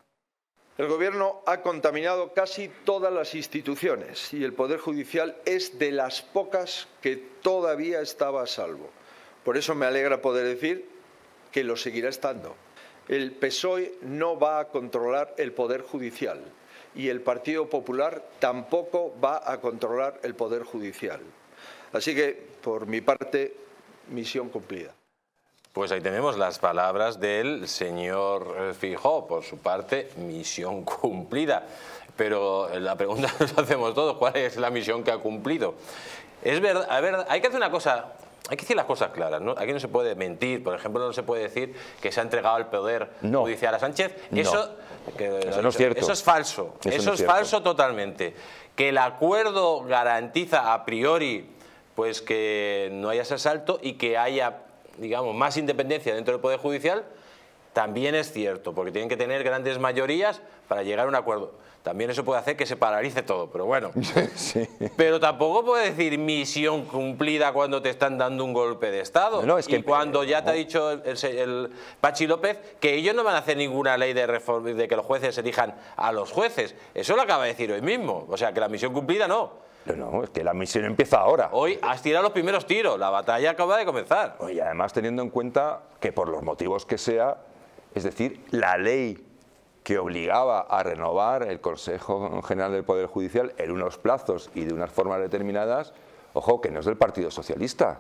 El gobierno ha contaminado casi todas las instituciones y el Poder Judicial es de las pocas que todavía estaba a salvo. Por eso me alegra poder decir que lo seguirá estando. El P S O E no va a controlar el Poder Judicial y el Partido Popular tampoco va a controlar el Poder Judicial. Así que, por mi parte, misión cumplida. Pues ahí tenemos las palabras del señor Feijóo. Por su parte, misión cumplida. Pero la pregunta que nos hacemos todos, ¿cuál es la misión que ha cumplido? Es verdad, a ver, hay que hacer una cosa, hay que decir las cosas claras, ¿no? Aquí no se puede mentir. Por ejemplo, no se puede decir que se ha entregado el poder no. judicial a Sánchez. Eso, no. que, eso no es cierto. Eso es falso. Eso, eso no es, es falso totalmente. Que el acuerdo garantiza a priori pues que no haya ese asalto y que haya, digamos, más independencia dentro del Poder Judicial, también es cierto, porque tienen que tener grandes mayorías para llegar a un acuerdo. También eso puede hacer que se paralice todo, pero bueno. Sí. Pero tampoco puede decir misión cumplida cuando te están dando un golpe de Estado. No, es que, y cuando ya te ha dicho el, el, el Pachi López que ellos no van a hacer ninguna ley de, reforma, de que los jueces elijan a los jueces. Eso lo acaba de decir hoy mismo. O sea, que la misión cumplida no. No, no, es que la misión empieza ahora. Hoy has tirado los primeros tiros, la batalla acaba de comenzar. Y además teniendo en cuenta que por los motivos que sea, es decir, la ley que obligaba a renovar el Consejo General del Poder Judicial en unos plazos y de unas formas determinadas, ojo, que no es del Partido Socialista,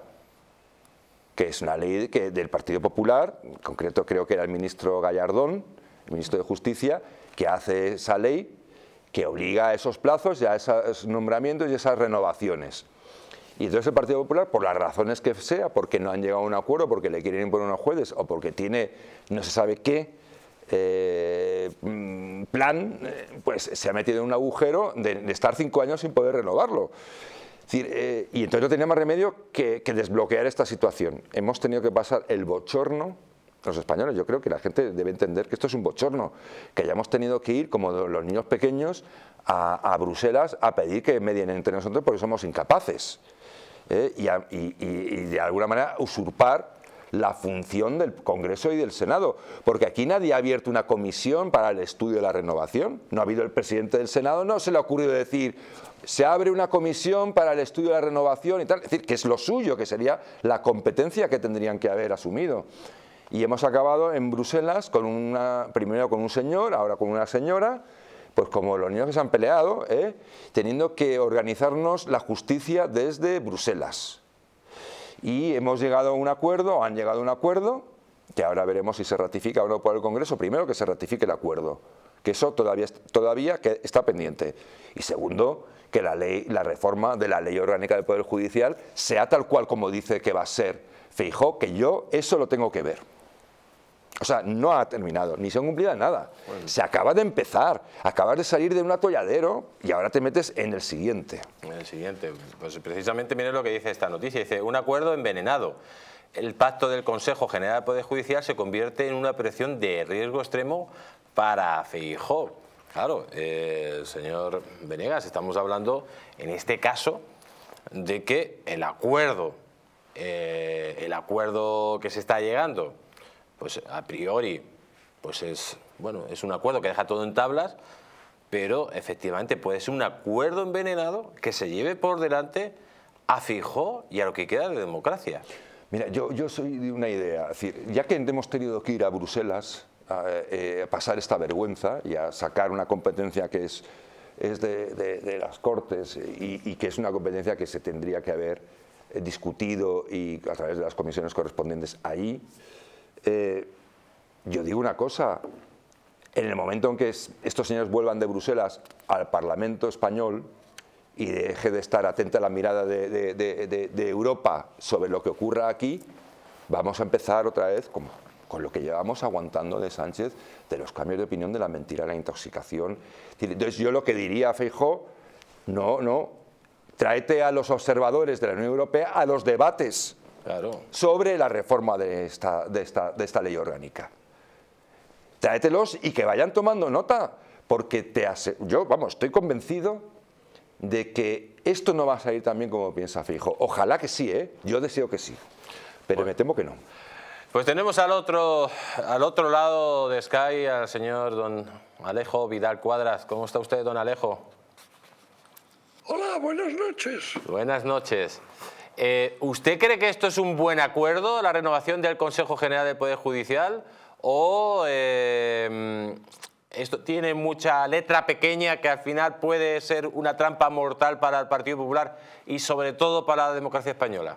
que es una ley que del Partido Popular, en concreto creo que era el ministro Gallardón, el ministro de Justicia, que hace esa ley que obliga a esos plazos y a esos nombramientos y esas renovaciones. Y entonces el Partido Popular, por las razones que sea, porque no han llegado a un acuerdo, porque le quieren imponer unos jueces o porque tiene no se sabe qué eh, plan, pues se ha metido en un agujero de, de estar cinco años sin poder renovarlo. Es decir, eh, y entonces no tenía más remedio que, que desbloquear esta situación. Hemos tenido que pasar el bochorno. Los españoles, yo creo que la gente debe entender que esto es un bochorno, que hayamos tenido que ir, como los niños pequeños, a, a Bruselas a pedir que medien entre nosotros porque somos incapaces. ¿eh? Y, a, y, y de alguna manera usurpar la función del Congreso y del Senado, porque aquí nadie ha abierto una comisión para el estudio de la renovación. No ha habido el presidente del Senado, no se le ha ocurrido decir se abre una comisión para el estudio de la renovación y tal, es decir, que es lo suyo, que sería la competencia que tendrían que haber asumido. Y hemos acabado en Bruselas, con una, primero con un señor, ahora con una señora, pues como los niños que se han peleado, ¿eh? teniendo que organizarnos la justicia desde Bruselas. y hemos llegado a un acuerdo, han llegado a un acuerdo, que ahora veremos si se ratifica o no por el Congreso. Primero, que se ratifique el acuerdo, que eso todavía, todavía que está pendiente. Y segundo, que la ley, la reforma de la Ley Orgánica del Poder Judicial sea tal cual como dice que va a ser Feijóo, que yo eso lo tengo que ver. O sea, no ha terminado, ni se ha cumplido nada. Bueno. Se acaba de empezar, acabas de salir de un atolladero y ahora te metes en el siguiente. En el siguiente, pues precisamente miren lo que dice esta noticia, dice un acuerdo envenenado. El pacto del Consejo General del Poder Judicial se convierte en una operación de riesgo extremo para Feijóo. Claro, eh, señor Venegas, estamos hablando en este caso de que el acuerdo, eh, el acuerdo que se está llegando, pues a priori pues es, bueno, es un acuerdo que deja todo en tablas, pero efectivamente puede ser un acuerdo envenenado que se lleve por delante a Feijóo y a lo que queda de democracia. Mira, yo, yo soy de una idea, es decir, ya que hemos tenido que ir a Bruselas a, eh, a pasar esta vergüenza y a sacar una competencia que es, es de, de, de las Cortes y, y que es una competencia que se tendría que haber discutido y a través de las comisiones correspondientes ahí, Eh, yo digo una cosa, en el momento en que estos señores vuelvan de Bruselas al Parlamento español y deje de estar atenta a la mirada de, de, de, de, de Europa sobre lo que ocurra aquí, vamos a empezar otra vez con, con lo que llevamos aguantando de Sánchez, de los cambios de opinión, de la mentira, la intoxicación. Entonces yo lo que diría a Feijóo, no, no, tráete a los observadores de la Unión Europea a los debates. Claro. Sobre la reforma de esta, de, esta, de esta ley orgánica. Tráetelos y que vayan tomando nota, porque te hace, yo, vamos, estoy convencido de que esto no va a salir tan bien como piensa Feijóo. Ojalá que sí, ¿eh? Yo deseo que sí, pero bueno, me temo que no. Pues tenemos al otro, al otro lado de Sky al señor don Alejo Vidal Cuadras. ¿Cómo está usted, don Alejo? Hola, buenas noches. Buenas noches. Eh, ¿Usted cree que esto es un buen acuerdo, la renovación del Consejo General del Poder Judicial? ¿O eh, esto tiene mucha letra pequeña que al final puede ser una trampa mortal para el Partido Popular y sobre todo para la democracia española?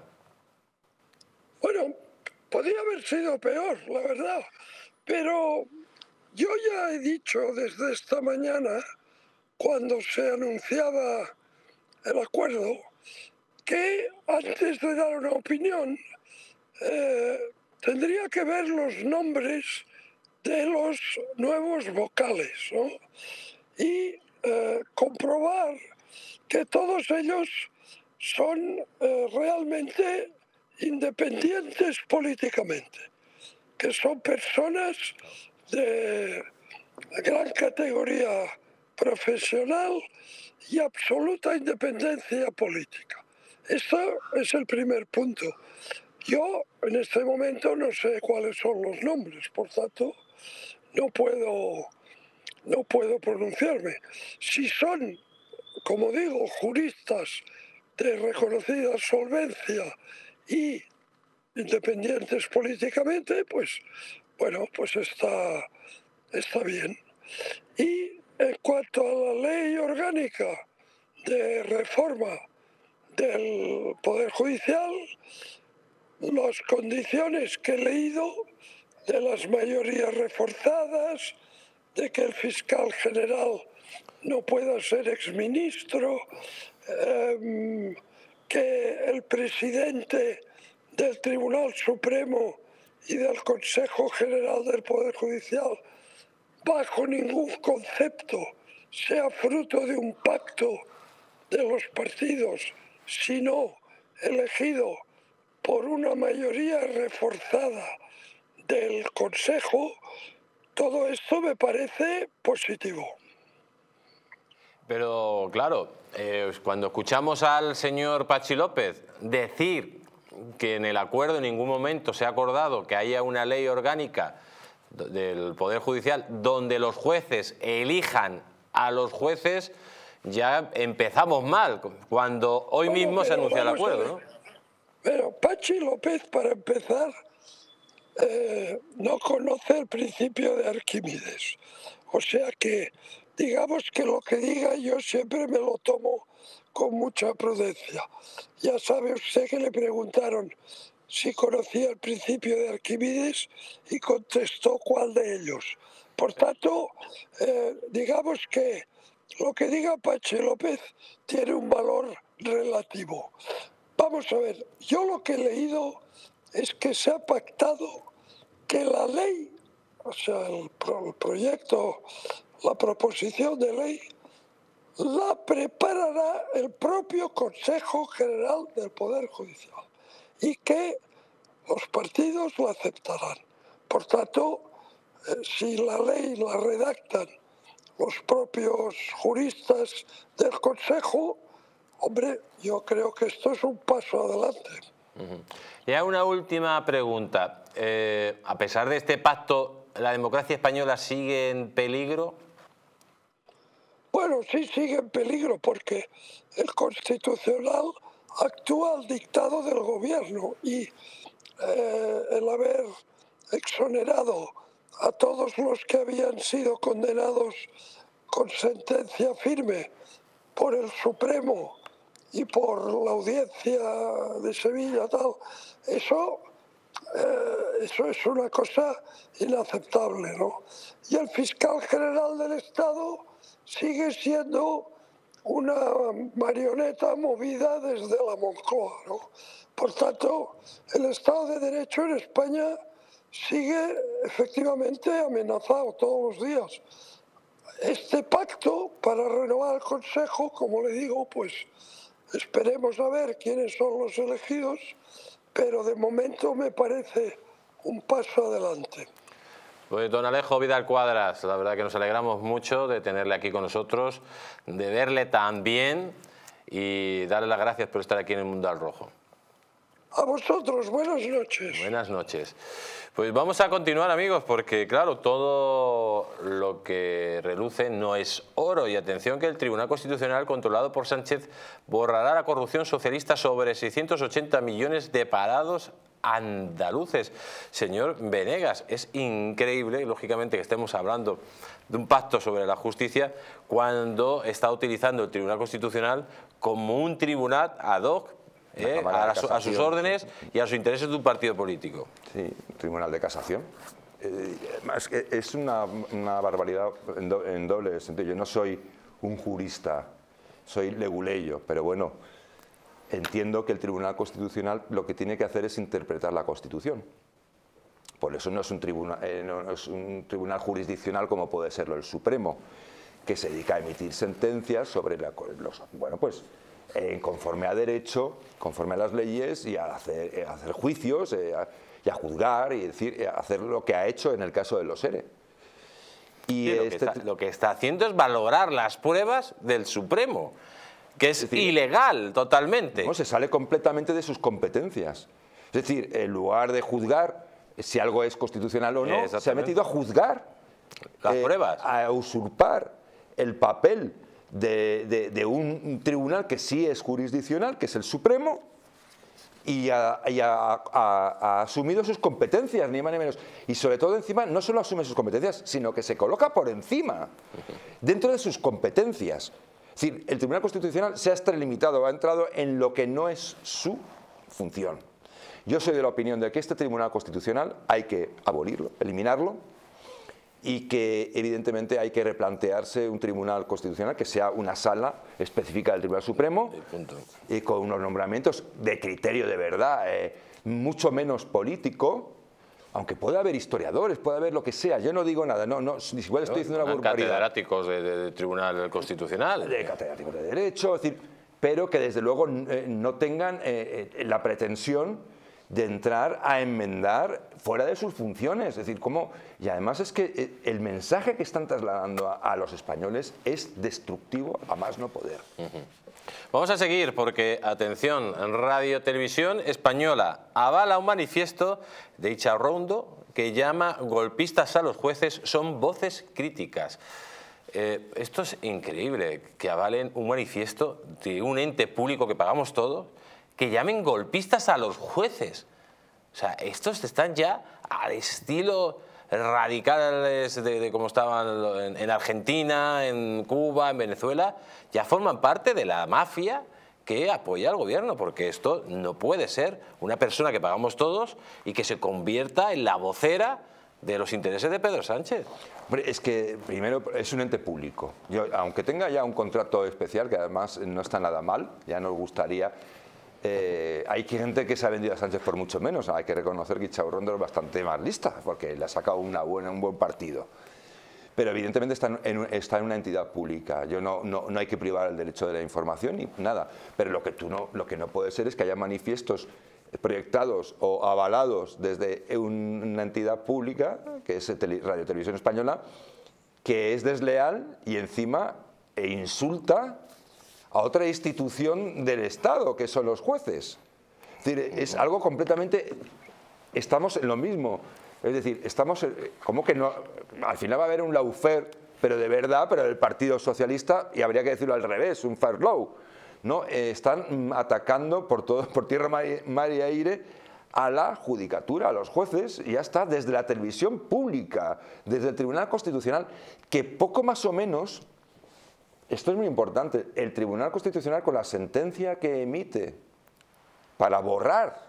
Bueno, podría haber sido peor, la verdad. Pero yo ya he dicho desde esta mañana, cuando se anunciaba el acuerdo, que antes de dar una opinión eh, tendría que ver los nombres de los nuevos vocales, ¿no? Y eh, comprobar que todos ellos son eh, realmente independientes políticamente, que son personas de gran categoría profesional y absoluta independencia política. Este es el primer punto. Yo en este momento no sé cuáles son los nombres, por tanto no puedo, no puedo pronunciarme. Si son, como digo, juristas de reconocida solvencia y independientes políticamente, pues bueno, pues está, está bien. Y en cuanto a la ley orgánica de reforma del Poder Judicial, las condiciones que he leído de las mayorías reforzadas, de que el fiscal general no pueda ser exministro, eh, que el presidente del Tribunal Supremo y del Consejo General del Poder Judicial bajo ningún concepto sea fruto de un pacto de los partidos, sino elegido por una mayoría reforzada del Consejo, todo esto me parece positivo. Pero claro, eh, cuando escuchamos al señor Pachi López decir que en el acuerdo en ningún momento se ha acordado que haya una ley orgánica del Poder Judicial donde los jueces elijan a los jueces, ya empezamos mal, cuando hoy bueno, mismo se anuncia el acuerdo, ¿no? Pero Pachi López, para empezar, eh, no conoce el principio de Arquímedes. O sea que digamos que lo que diga yo siempre me lo tomo con mucha prudencia. Ya sabe usted que le preguntaron si conocía el principio de Arquímedes y contestó cuál de ellos. Por tanto, eh, digamos que lo que diga Patxi López tiene un valor relativo. Vamos a ver, yo lo que he leído es que se ha pactado que la ley, o sea, el, pro, el proyecto, la proposición de ley, la preparará el propio Consejo General del Poder Judicial y que los partidos la aceptarán. Por tanto, eh, si la ley la redactan los propios juristas del Consejo, hombre, yo creo que esto es un paso adelante. Uh-huh. Ya una última pregunta. Eh, a pesar de este pacto, ¿la democracia española sigue en peligro? Bueno, sí sigue en peligro porque el Constitucional actúa al dictado del gobierno y eh, el haber exonerado a todos los que habían sido condenados con sentencia firme por el Supremo y por la Audiencia de Sevilla, tal, eso, eh, eso es una cosa inaceptable, ¿no? Y el fiscal general del Estado sigue siendo una marioneta movida desde la Moncloa, ¿no? Por tanto, el Estado de Derecho en España sigue efectivamente amenazado todos los días. Este pacto para renovar el Consejo, como le digo, pues esperemos a ver quiénes son los elegidos, pero de momento me parece un paso adelante. Pues don Alejo Vidal Cuadras, la verdad que nos alegramos mucho de tenerle aquí con nosotros, de verle tan bien y darle las gracias por estar aquí en el Mundo al Rojo. A vosotros, buenas noches. Buenas noches. Pues vamos a continuar, amigos, porque claro, todo lo que reluce no es oro. Y atención que el Tribunal Constitucional, controlado por Sánchez, borrará la corrupción socialista sobre seiscientos ochenta millones de parados andaluces. Señor Venegas, es increíble, lógicamente, que estemos hablando de un pacto sobre la justicia cuando está utilizando el Tribunal Constitucional como un tribunal ad hoc, ¿eh? a, su, a sus órdenes y a sus intereses de un partido político. Sí, Tribunal de Casación. Eh, es, es una, una barbaridad en, do, en doble sentido. Yo no soy un jurista, soy leguleyo, pero bueno, entiendo que el Tribunal Constitucional lo que tiene que hacer es interpretar la Constitución. Por eso no es un tribunal, eh, no es un tribunal jurisdiccional como puede serlo el Supremo, que se dedica a emitir sentencias sobre la, los, bueno, pues, eh, conforme a derecho, conforme a las leyes y a hacer, eh, a hacer juicios eh, a, y a juzgar y decir, eh, a hacer lo que ha hecho en el caso de los ERE. Y sí, lo, este, que está, lo que está haciendo es valorar las pruebas del Supremo, que es, es decir, ilegal totalmente. No, se sale completamente de sus competencias. Es decir, en lugar de juzgar si algo es constitucional o no, se ha metido a juzgar las eh, pruebas, a usurpar el papel de, de, de un tribunal que sí es jurisdiccional, que es el Supremo, y ha, y ha, ha, ha asumido sus competencias, ni más ni menos. Y sobre todo encima, no solo asume sus competencias, sino que se coloca por encima, dentro de sus competencias. Es decir, el Tribunal Constitucional se ha extralimitado, ha entrado en lo que no es su función. Yo soy de la opinión de que este Tribunal Constitucional hay que abolirlo, eliminarlo, y que evidentemente hay que replantearse un Tribunal Constitucional que sea una sala específica del Tribunal Supremo y con unos nombramientos de criterio de verdad, eh, mucho menos político, aunque puede haber historiadores, puede haber lo que sea, yo no digo nada, no, no, igual estoy diciendo una barbaridad. Catedráticos de, de, de Tribunal Constitucional. De catedráticos de Derecho, es decir, pero que desde luego eh, no tengan eh, eh, la pretensión de entrar a enmendar fuera de sus funciones. Es decir, ¿cómo? Y además es que el mensaje que están trasladando a, a los españoles es destructivo a más no poder. Uh-huh. Vamos a seguir porque, atención, Radio Televisión Española avala un manifiesto de Icharrondo que llama golpistas a los jueces, son voces críticas. Eh, esto es increíble, que avalen un manifiesto de un ente público que pagamos todos, que llamen golpistas a los jueces. O sea, estos están ya al estilo radicales de, de cómo estaban en, en Argentina, en Cuba, en Venezuela, ya forman parte de la mafia que apoya al gobierno, porque esto no puede ser una persona que pagamos todos y que se convierta en la vocera de los intereses de Pedro Sánchez. Hombre, es que primero es un ente público. Yo, aunque tenga ya un contrato especial, que además no está nada mal, ya nos gustaría. Eh, hay gente que se ha vendido a Sánchez por mucho menos. Hay que reconocer que Ichaurrondo es bastante más lista, porque le ha sacado una buena, un buen partido. Pero evidentemente está en, está en una entidad pública. Yo no, no, no hay que privar el derecho de la información ni nada. Pero lo que, tú no, lo que no puede ser es que haya manifiestos proyectados o avalados desde una entidad pública, que es Radio Televisión Española, que es desleal y encima e insulta a otra institución del Estado, que son los jueces. Es decir, es algo completamente... Estamos en lo mismo. Es decir, estamos... ¿Cómo que no? Al final va a haber un lawfare, pero de verdad, pero del Partido Socialista, y habría que decirlo al revés, un fair law. ¿No? Eh, están atacando por, todo, por tierra, mar y aire a la judicatura, a los jueces, y ya está, desde la televisión pública, desde el Tribunal Constitucional, que poco más o menos... Esto es muy importante, el Tribunal Constitucional con la sentencia que emite para borrar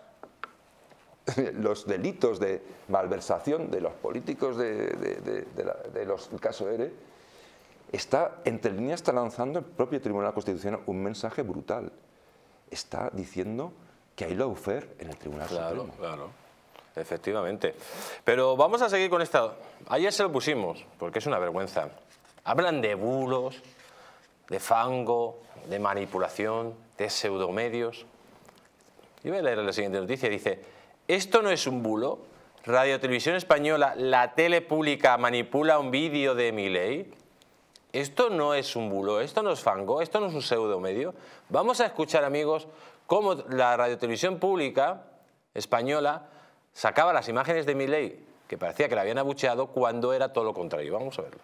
los delitos de malversación de los políticos de, de, de, de, la, de los, del caso ERE, está, entre líneas está lanzando el propio Tribunal Constitucional un mensaje brutal. Está diciendo que hay lawfare en el Tribunal Claro, Supremo. claro, efectivamente. Pero vamos a seguir con esta... Ayer se lo pusimos, porque es una vergüenza. Hablan de bulos, de fango, de manipulación, de pseudomedios. Yo voy a leer la siguiente noticia. Dice, esto no es un bulo. Radio Televisión Española, la tele pública manipula un vídeo de Milei. Esto no es un bulo, esto no es fango, esto no es un pseudomedio. Vamos a escuchar, amigos, cómo la Radio Televisión Pública Española sacaba las imágenes de Milei, que parecía que la habían abucheado, cuando era todo lo contrario. Vamos a verlo.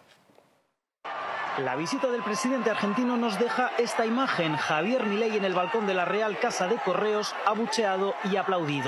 La visita del presidente argentino nos deja esta imagen. Javier Milei en el balcón de la Real Casa de Correos, abucheado y aplaudido.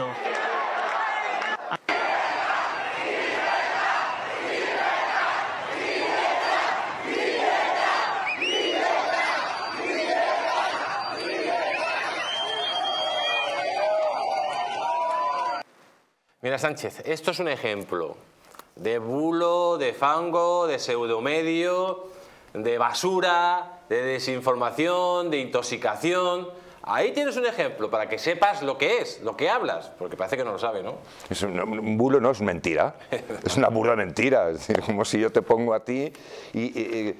Mira, Sánchez, esto es un ejemplo de bulo, de fango, de pseudomedio, de basura, de desinformación, de intoxicación. Ahí tienes un ejemplo para que sepas lo que es, lo que hablas, porque parece que no lo sabe, ¿no? Es un, un bulo no es mentira, es una burda mentira. Es decir, como si yo te pongo a ti y, y, y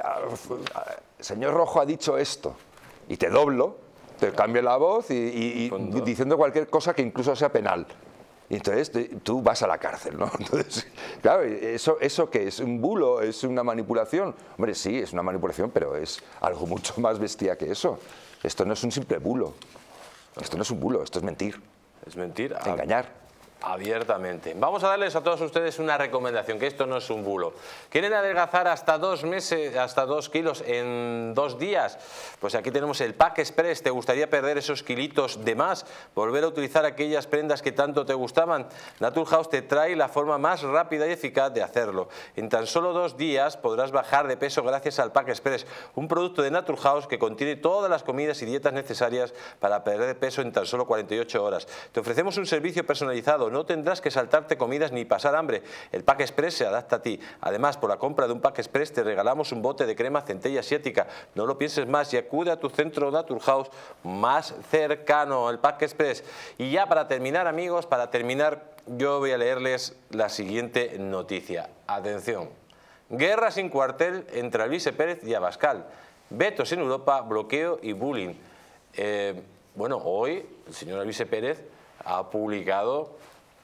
el señor Rojo ha dicho esto y te doblo, te cambio la voz y, y, y diciendo cualquier cosa que incluso sea penal. Y entonces tú vas a la cárcel, ¿no? Entonces, claro, eso, eso que es un bulo, es una manipulación. Hombre, sí, es una manipulación, pero es algo mucho más bestia que eso. Esto no es un simple bulo. Esto no es un bulo, esto es mentir. Es mentir. Engañar. Abiertamente. Vamos a darles a todos ustedes una recomendación, que esto no es un bulo. ¿Quieren adelgazar hasta dos meses, hasta dos kilos en dos días? Pues aquí tenemos el Pack Express. ¿Te gustaría perder esos kilitos de más? ¿Volver a utilizar aquellas prendas que tanto te gustaban? Naturhaus te trae la forma más rápida y eficaz de hacerlo. En tan solo dos días podrás bajar de peso gracias al Pack Express, un producto de Naturhaus que contiene todas las comidas y dietas necesarias para perder peso en tan solo cuarenta y ocho horas. Te ofrecemos un servicio personalizado. No tendrás que saltarte comidas ni pasar hambre. El Pack Express se adapta a ti. Además, por la compra de un Pack Express te regalamos un bote de crema centella asiática. No lo pienses más y acude a tu centro Naturhaus más cercano, el Pack Express. Y ya para terminar, amigos, para terminar, yo voy a leerles la siguiente noticia. Atención. Guerra sin cuartel entre Alvise Pérez y Abascal. Vetos en Europa, bloqueo y bullying. Eh, bueno, hoy el señor Alvise Pérez ha publicado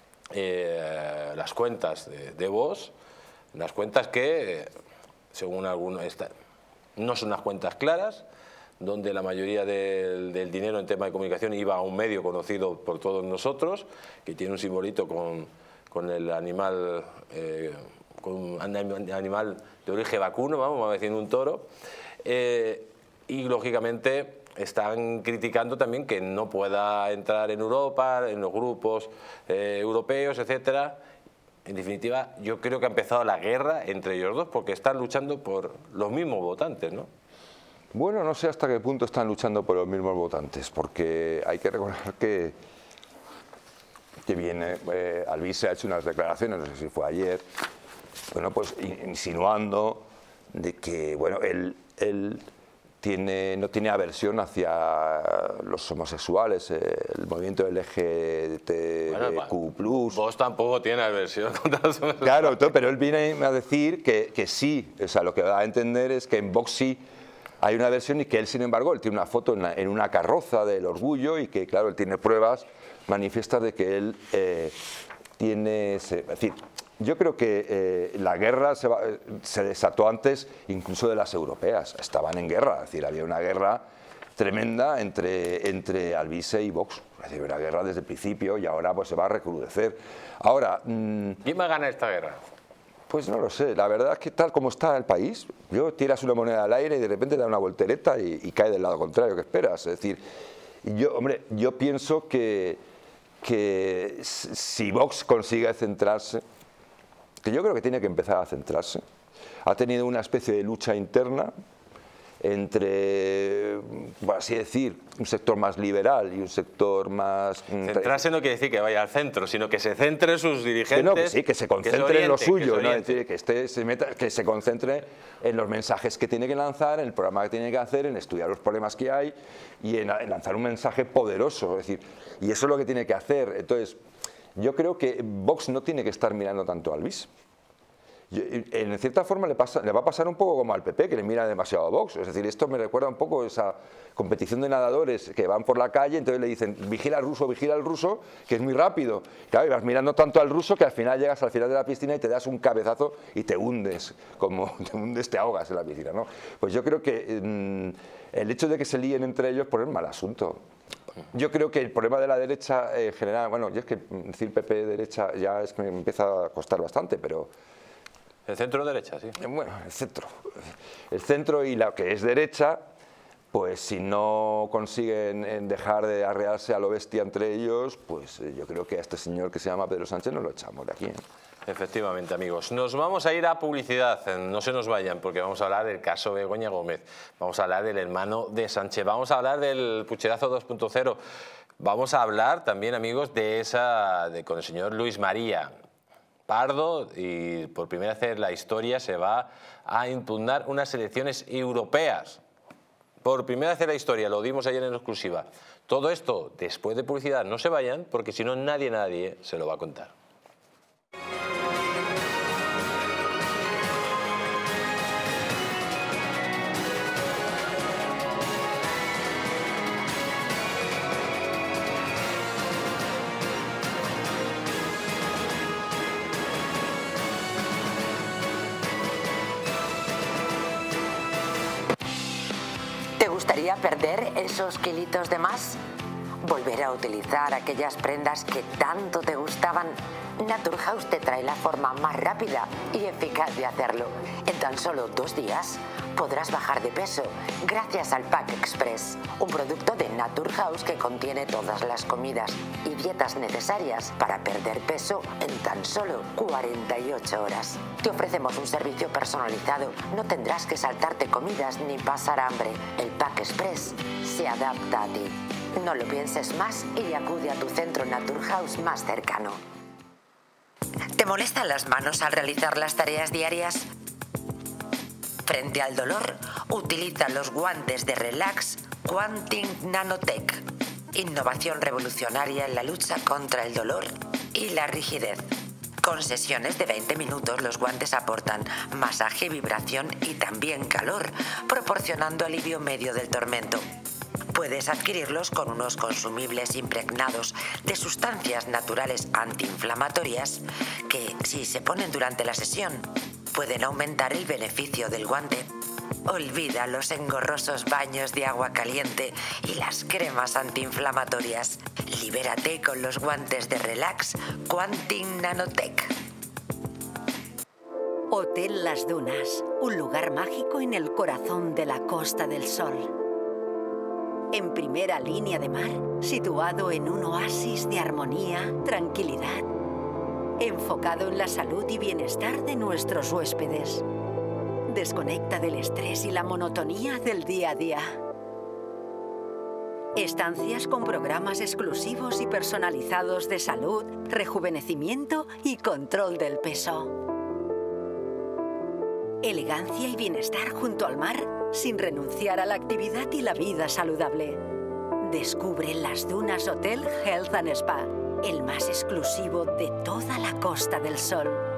Eh, las cuentas de, de Vox, las cuentas que, eh, según algunos, está, no son unas cuentas claras, donde la mayoría del, del dinero en tema de comunicación iba a un medio conocido por todos nosotros, que tiene un simbolito con, con el animal, eh, con un animal de origen vacuno, vamos a decir un toro, eh, y lógicamente están criticando también que no pueda entrar en Europa, en los grupos eh, europeos, etcétera, En definitiva, yo creo que ha empezado la guerra entre ellos dos porque están luchando por los mismos votantes, ¿no? Bueno, no sé hasta qué punto están luchando por los mismos votantes, porque hay que recordar que, que viene, eh, Albise ha hecho unas declaraciones, no sé si fue ayer, bueno, pues insinuando de que, bueno, él, él tiene, no tiene aversión hacia los homosexuales, eh, el movimiento L G B T Q plus. Vos tampoco tienes aversión contra los homosexuales. Claro, pero él viene a decir que, que sí, o sea, lo que da a entender es que en Vox sí hay una versión y que él, sin embargo, él tiene una foto en, la, en una carroza del orgullo y que, claro, él tiene pruebas manifiestas de que él eh, tiene... Ese, es decir, yo creo que eh, la guerra se, va, se desató antes incluso de las europeas, estaban en guerra, es decir, había una guerra tremenda entre, entre Albise y Vox, es decir, una guerra desde el principio y ahora pues se va a recrudecer. Ahora... Mmm, ¿quién va a ganar esta guerra? Pues no lo sé, la verdad es que tal como está el país, yo tiras una moneda al aire y de repente da una voltereta y, y cae del lado contrario que esperas. Es decir, yo, hombre, yo pienso que, que si Vox consigue centrarse, que yo creo que tiene que empezar a centrarse, ha tenido una especie de lucha interna entre, por así decir, un sector más liberal y un sector más... Centrarse no quiere decir que vaya al centro, sino que se centre en sus dirigentes. Que no, que sí, que se concentre que se oriente, en lo suyo, que, ¿no? Es decir, que, esté, se meta, que se concentre en los mensajes que tiene que lanzar, en el programa que tiene que hacer, en estudiar los problemas que hay y en, en lanzar un mensaje poderoso. Es decir, y eso es lo que tiene que hacer. Entonces, yo creo que Vox no tiene que estar mirando tanto al B I S. En cierta forma le, pasa, le va a pasar un poco como al P P, que le mira demasiado a Vox. Es decir, esto me recuerda un poco a esa competición de nadadores que van por la calle, entonces le dicen, vigila al ruso, vigila al ruso, que es muy rápido. Claro, y vas mirando tanto al ruso que al final llegas al final de la piscina y te das un cabezazo y te hundes, como te hundes, te ahogas en la piscina, ¿no? Pues yo creo que mmm, el hecho de que se líen entre ellos pues es mal asunto. Yo creo que el problema de la derecha en eh, general, bueno, yo es que decir P P derecha ya es que me empieza a costar bastante, pero... El centro derecha, sí. Bueno, el centro. El centro y la que es derecha, pues si no consiguen dejar de arrearse a lo bestia entre ellos, pues yo creo que a este señor que se llama Pedro Sánchez nos lo echamos de aquí, ¿eh? Efectivamente, amigos. Nos vamos a ir a publicidad, no se nos vayan, porque vamos a hablar del caso Begoña Gómez, vamos a hablar del hermano de Sánchez, vamos a hablar del pucherazo dos punto cero, vamos a hablar también, amigos, de esa de, con el señor Luis María Pardo, y por primera vez en la historia se va a impugnar unas elecciones europeas. Por primera vez en la historia, lo dimos ayer en exclusiva. Todo esto después de publicidad, no se vayan, porque si no nadie, nadie se lo va a contar. ¿Te gustaría perder esos kilitos de más? ¿Volver a utilizar aquellas prendas que tanto te gustaban? Naturhaus te trae la forma más rápida y eficaz de hacerlo. En tan solo dos días podrás bajar de peso gracias al Pack Express, un producto de Naturhaus que contiene todas las comidas y dietas necesarias para perder peso en tan solo cuarenta y ocho horas. Te ofrecemos un servicio personalizado, no tendrás que saltarte comidas ni pasar hambre. El Pack Express se adapta a ti. No lo pienses más y acude a tu centro Naturhaus más cercano. ¿Te molestan las manos al realizar las tareas diarias? Frente al dolor, utiliza los guantes de Relax Quantum Nanotech. Innovación revolucionaria en la lucha contra el dolor y la rigidez. Con sesiones de veinte minutos, los guantes aportan masaje, vibración y también calor, proporcionando alivio medio del tormento. Puedes adquirirlos con unos consumibles impregnados de sustancias naturales antiinflamatorias que, si se ponen durante la sesión, pueden aumentar el beneficio del guante. Olvida los engorrosos baños de agua caliente y las cremas antiinflamatorias. Libérate con los guantes de Relax Quantum Nanotech. Hotel Las Dunas, un lugar mágico en el corazón de la Costa del Sol. En primera línea de mar, situado en un oasis de armonía, tranquilidad enfocado en la salud y bienestar de nuestros huéspedes. Desconecta del estrés y la monotonía del día a día. Estancias con programas exclusivos y personalizados de salud, rejuvenecimiento y control del peso. Elegancia y bienestar junto al mar, sin renunciar a la actividad y la vida saludable. Descubre Las Dunas Hotel Health and Spa, el más exclusivo de toda la Costa del Sol.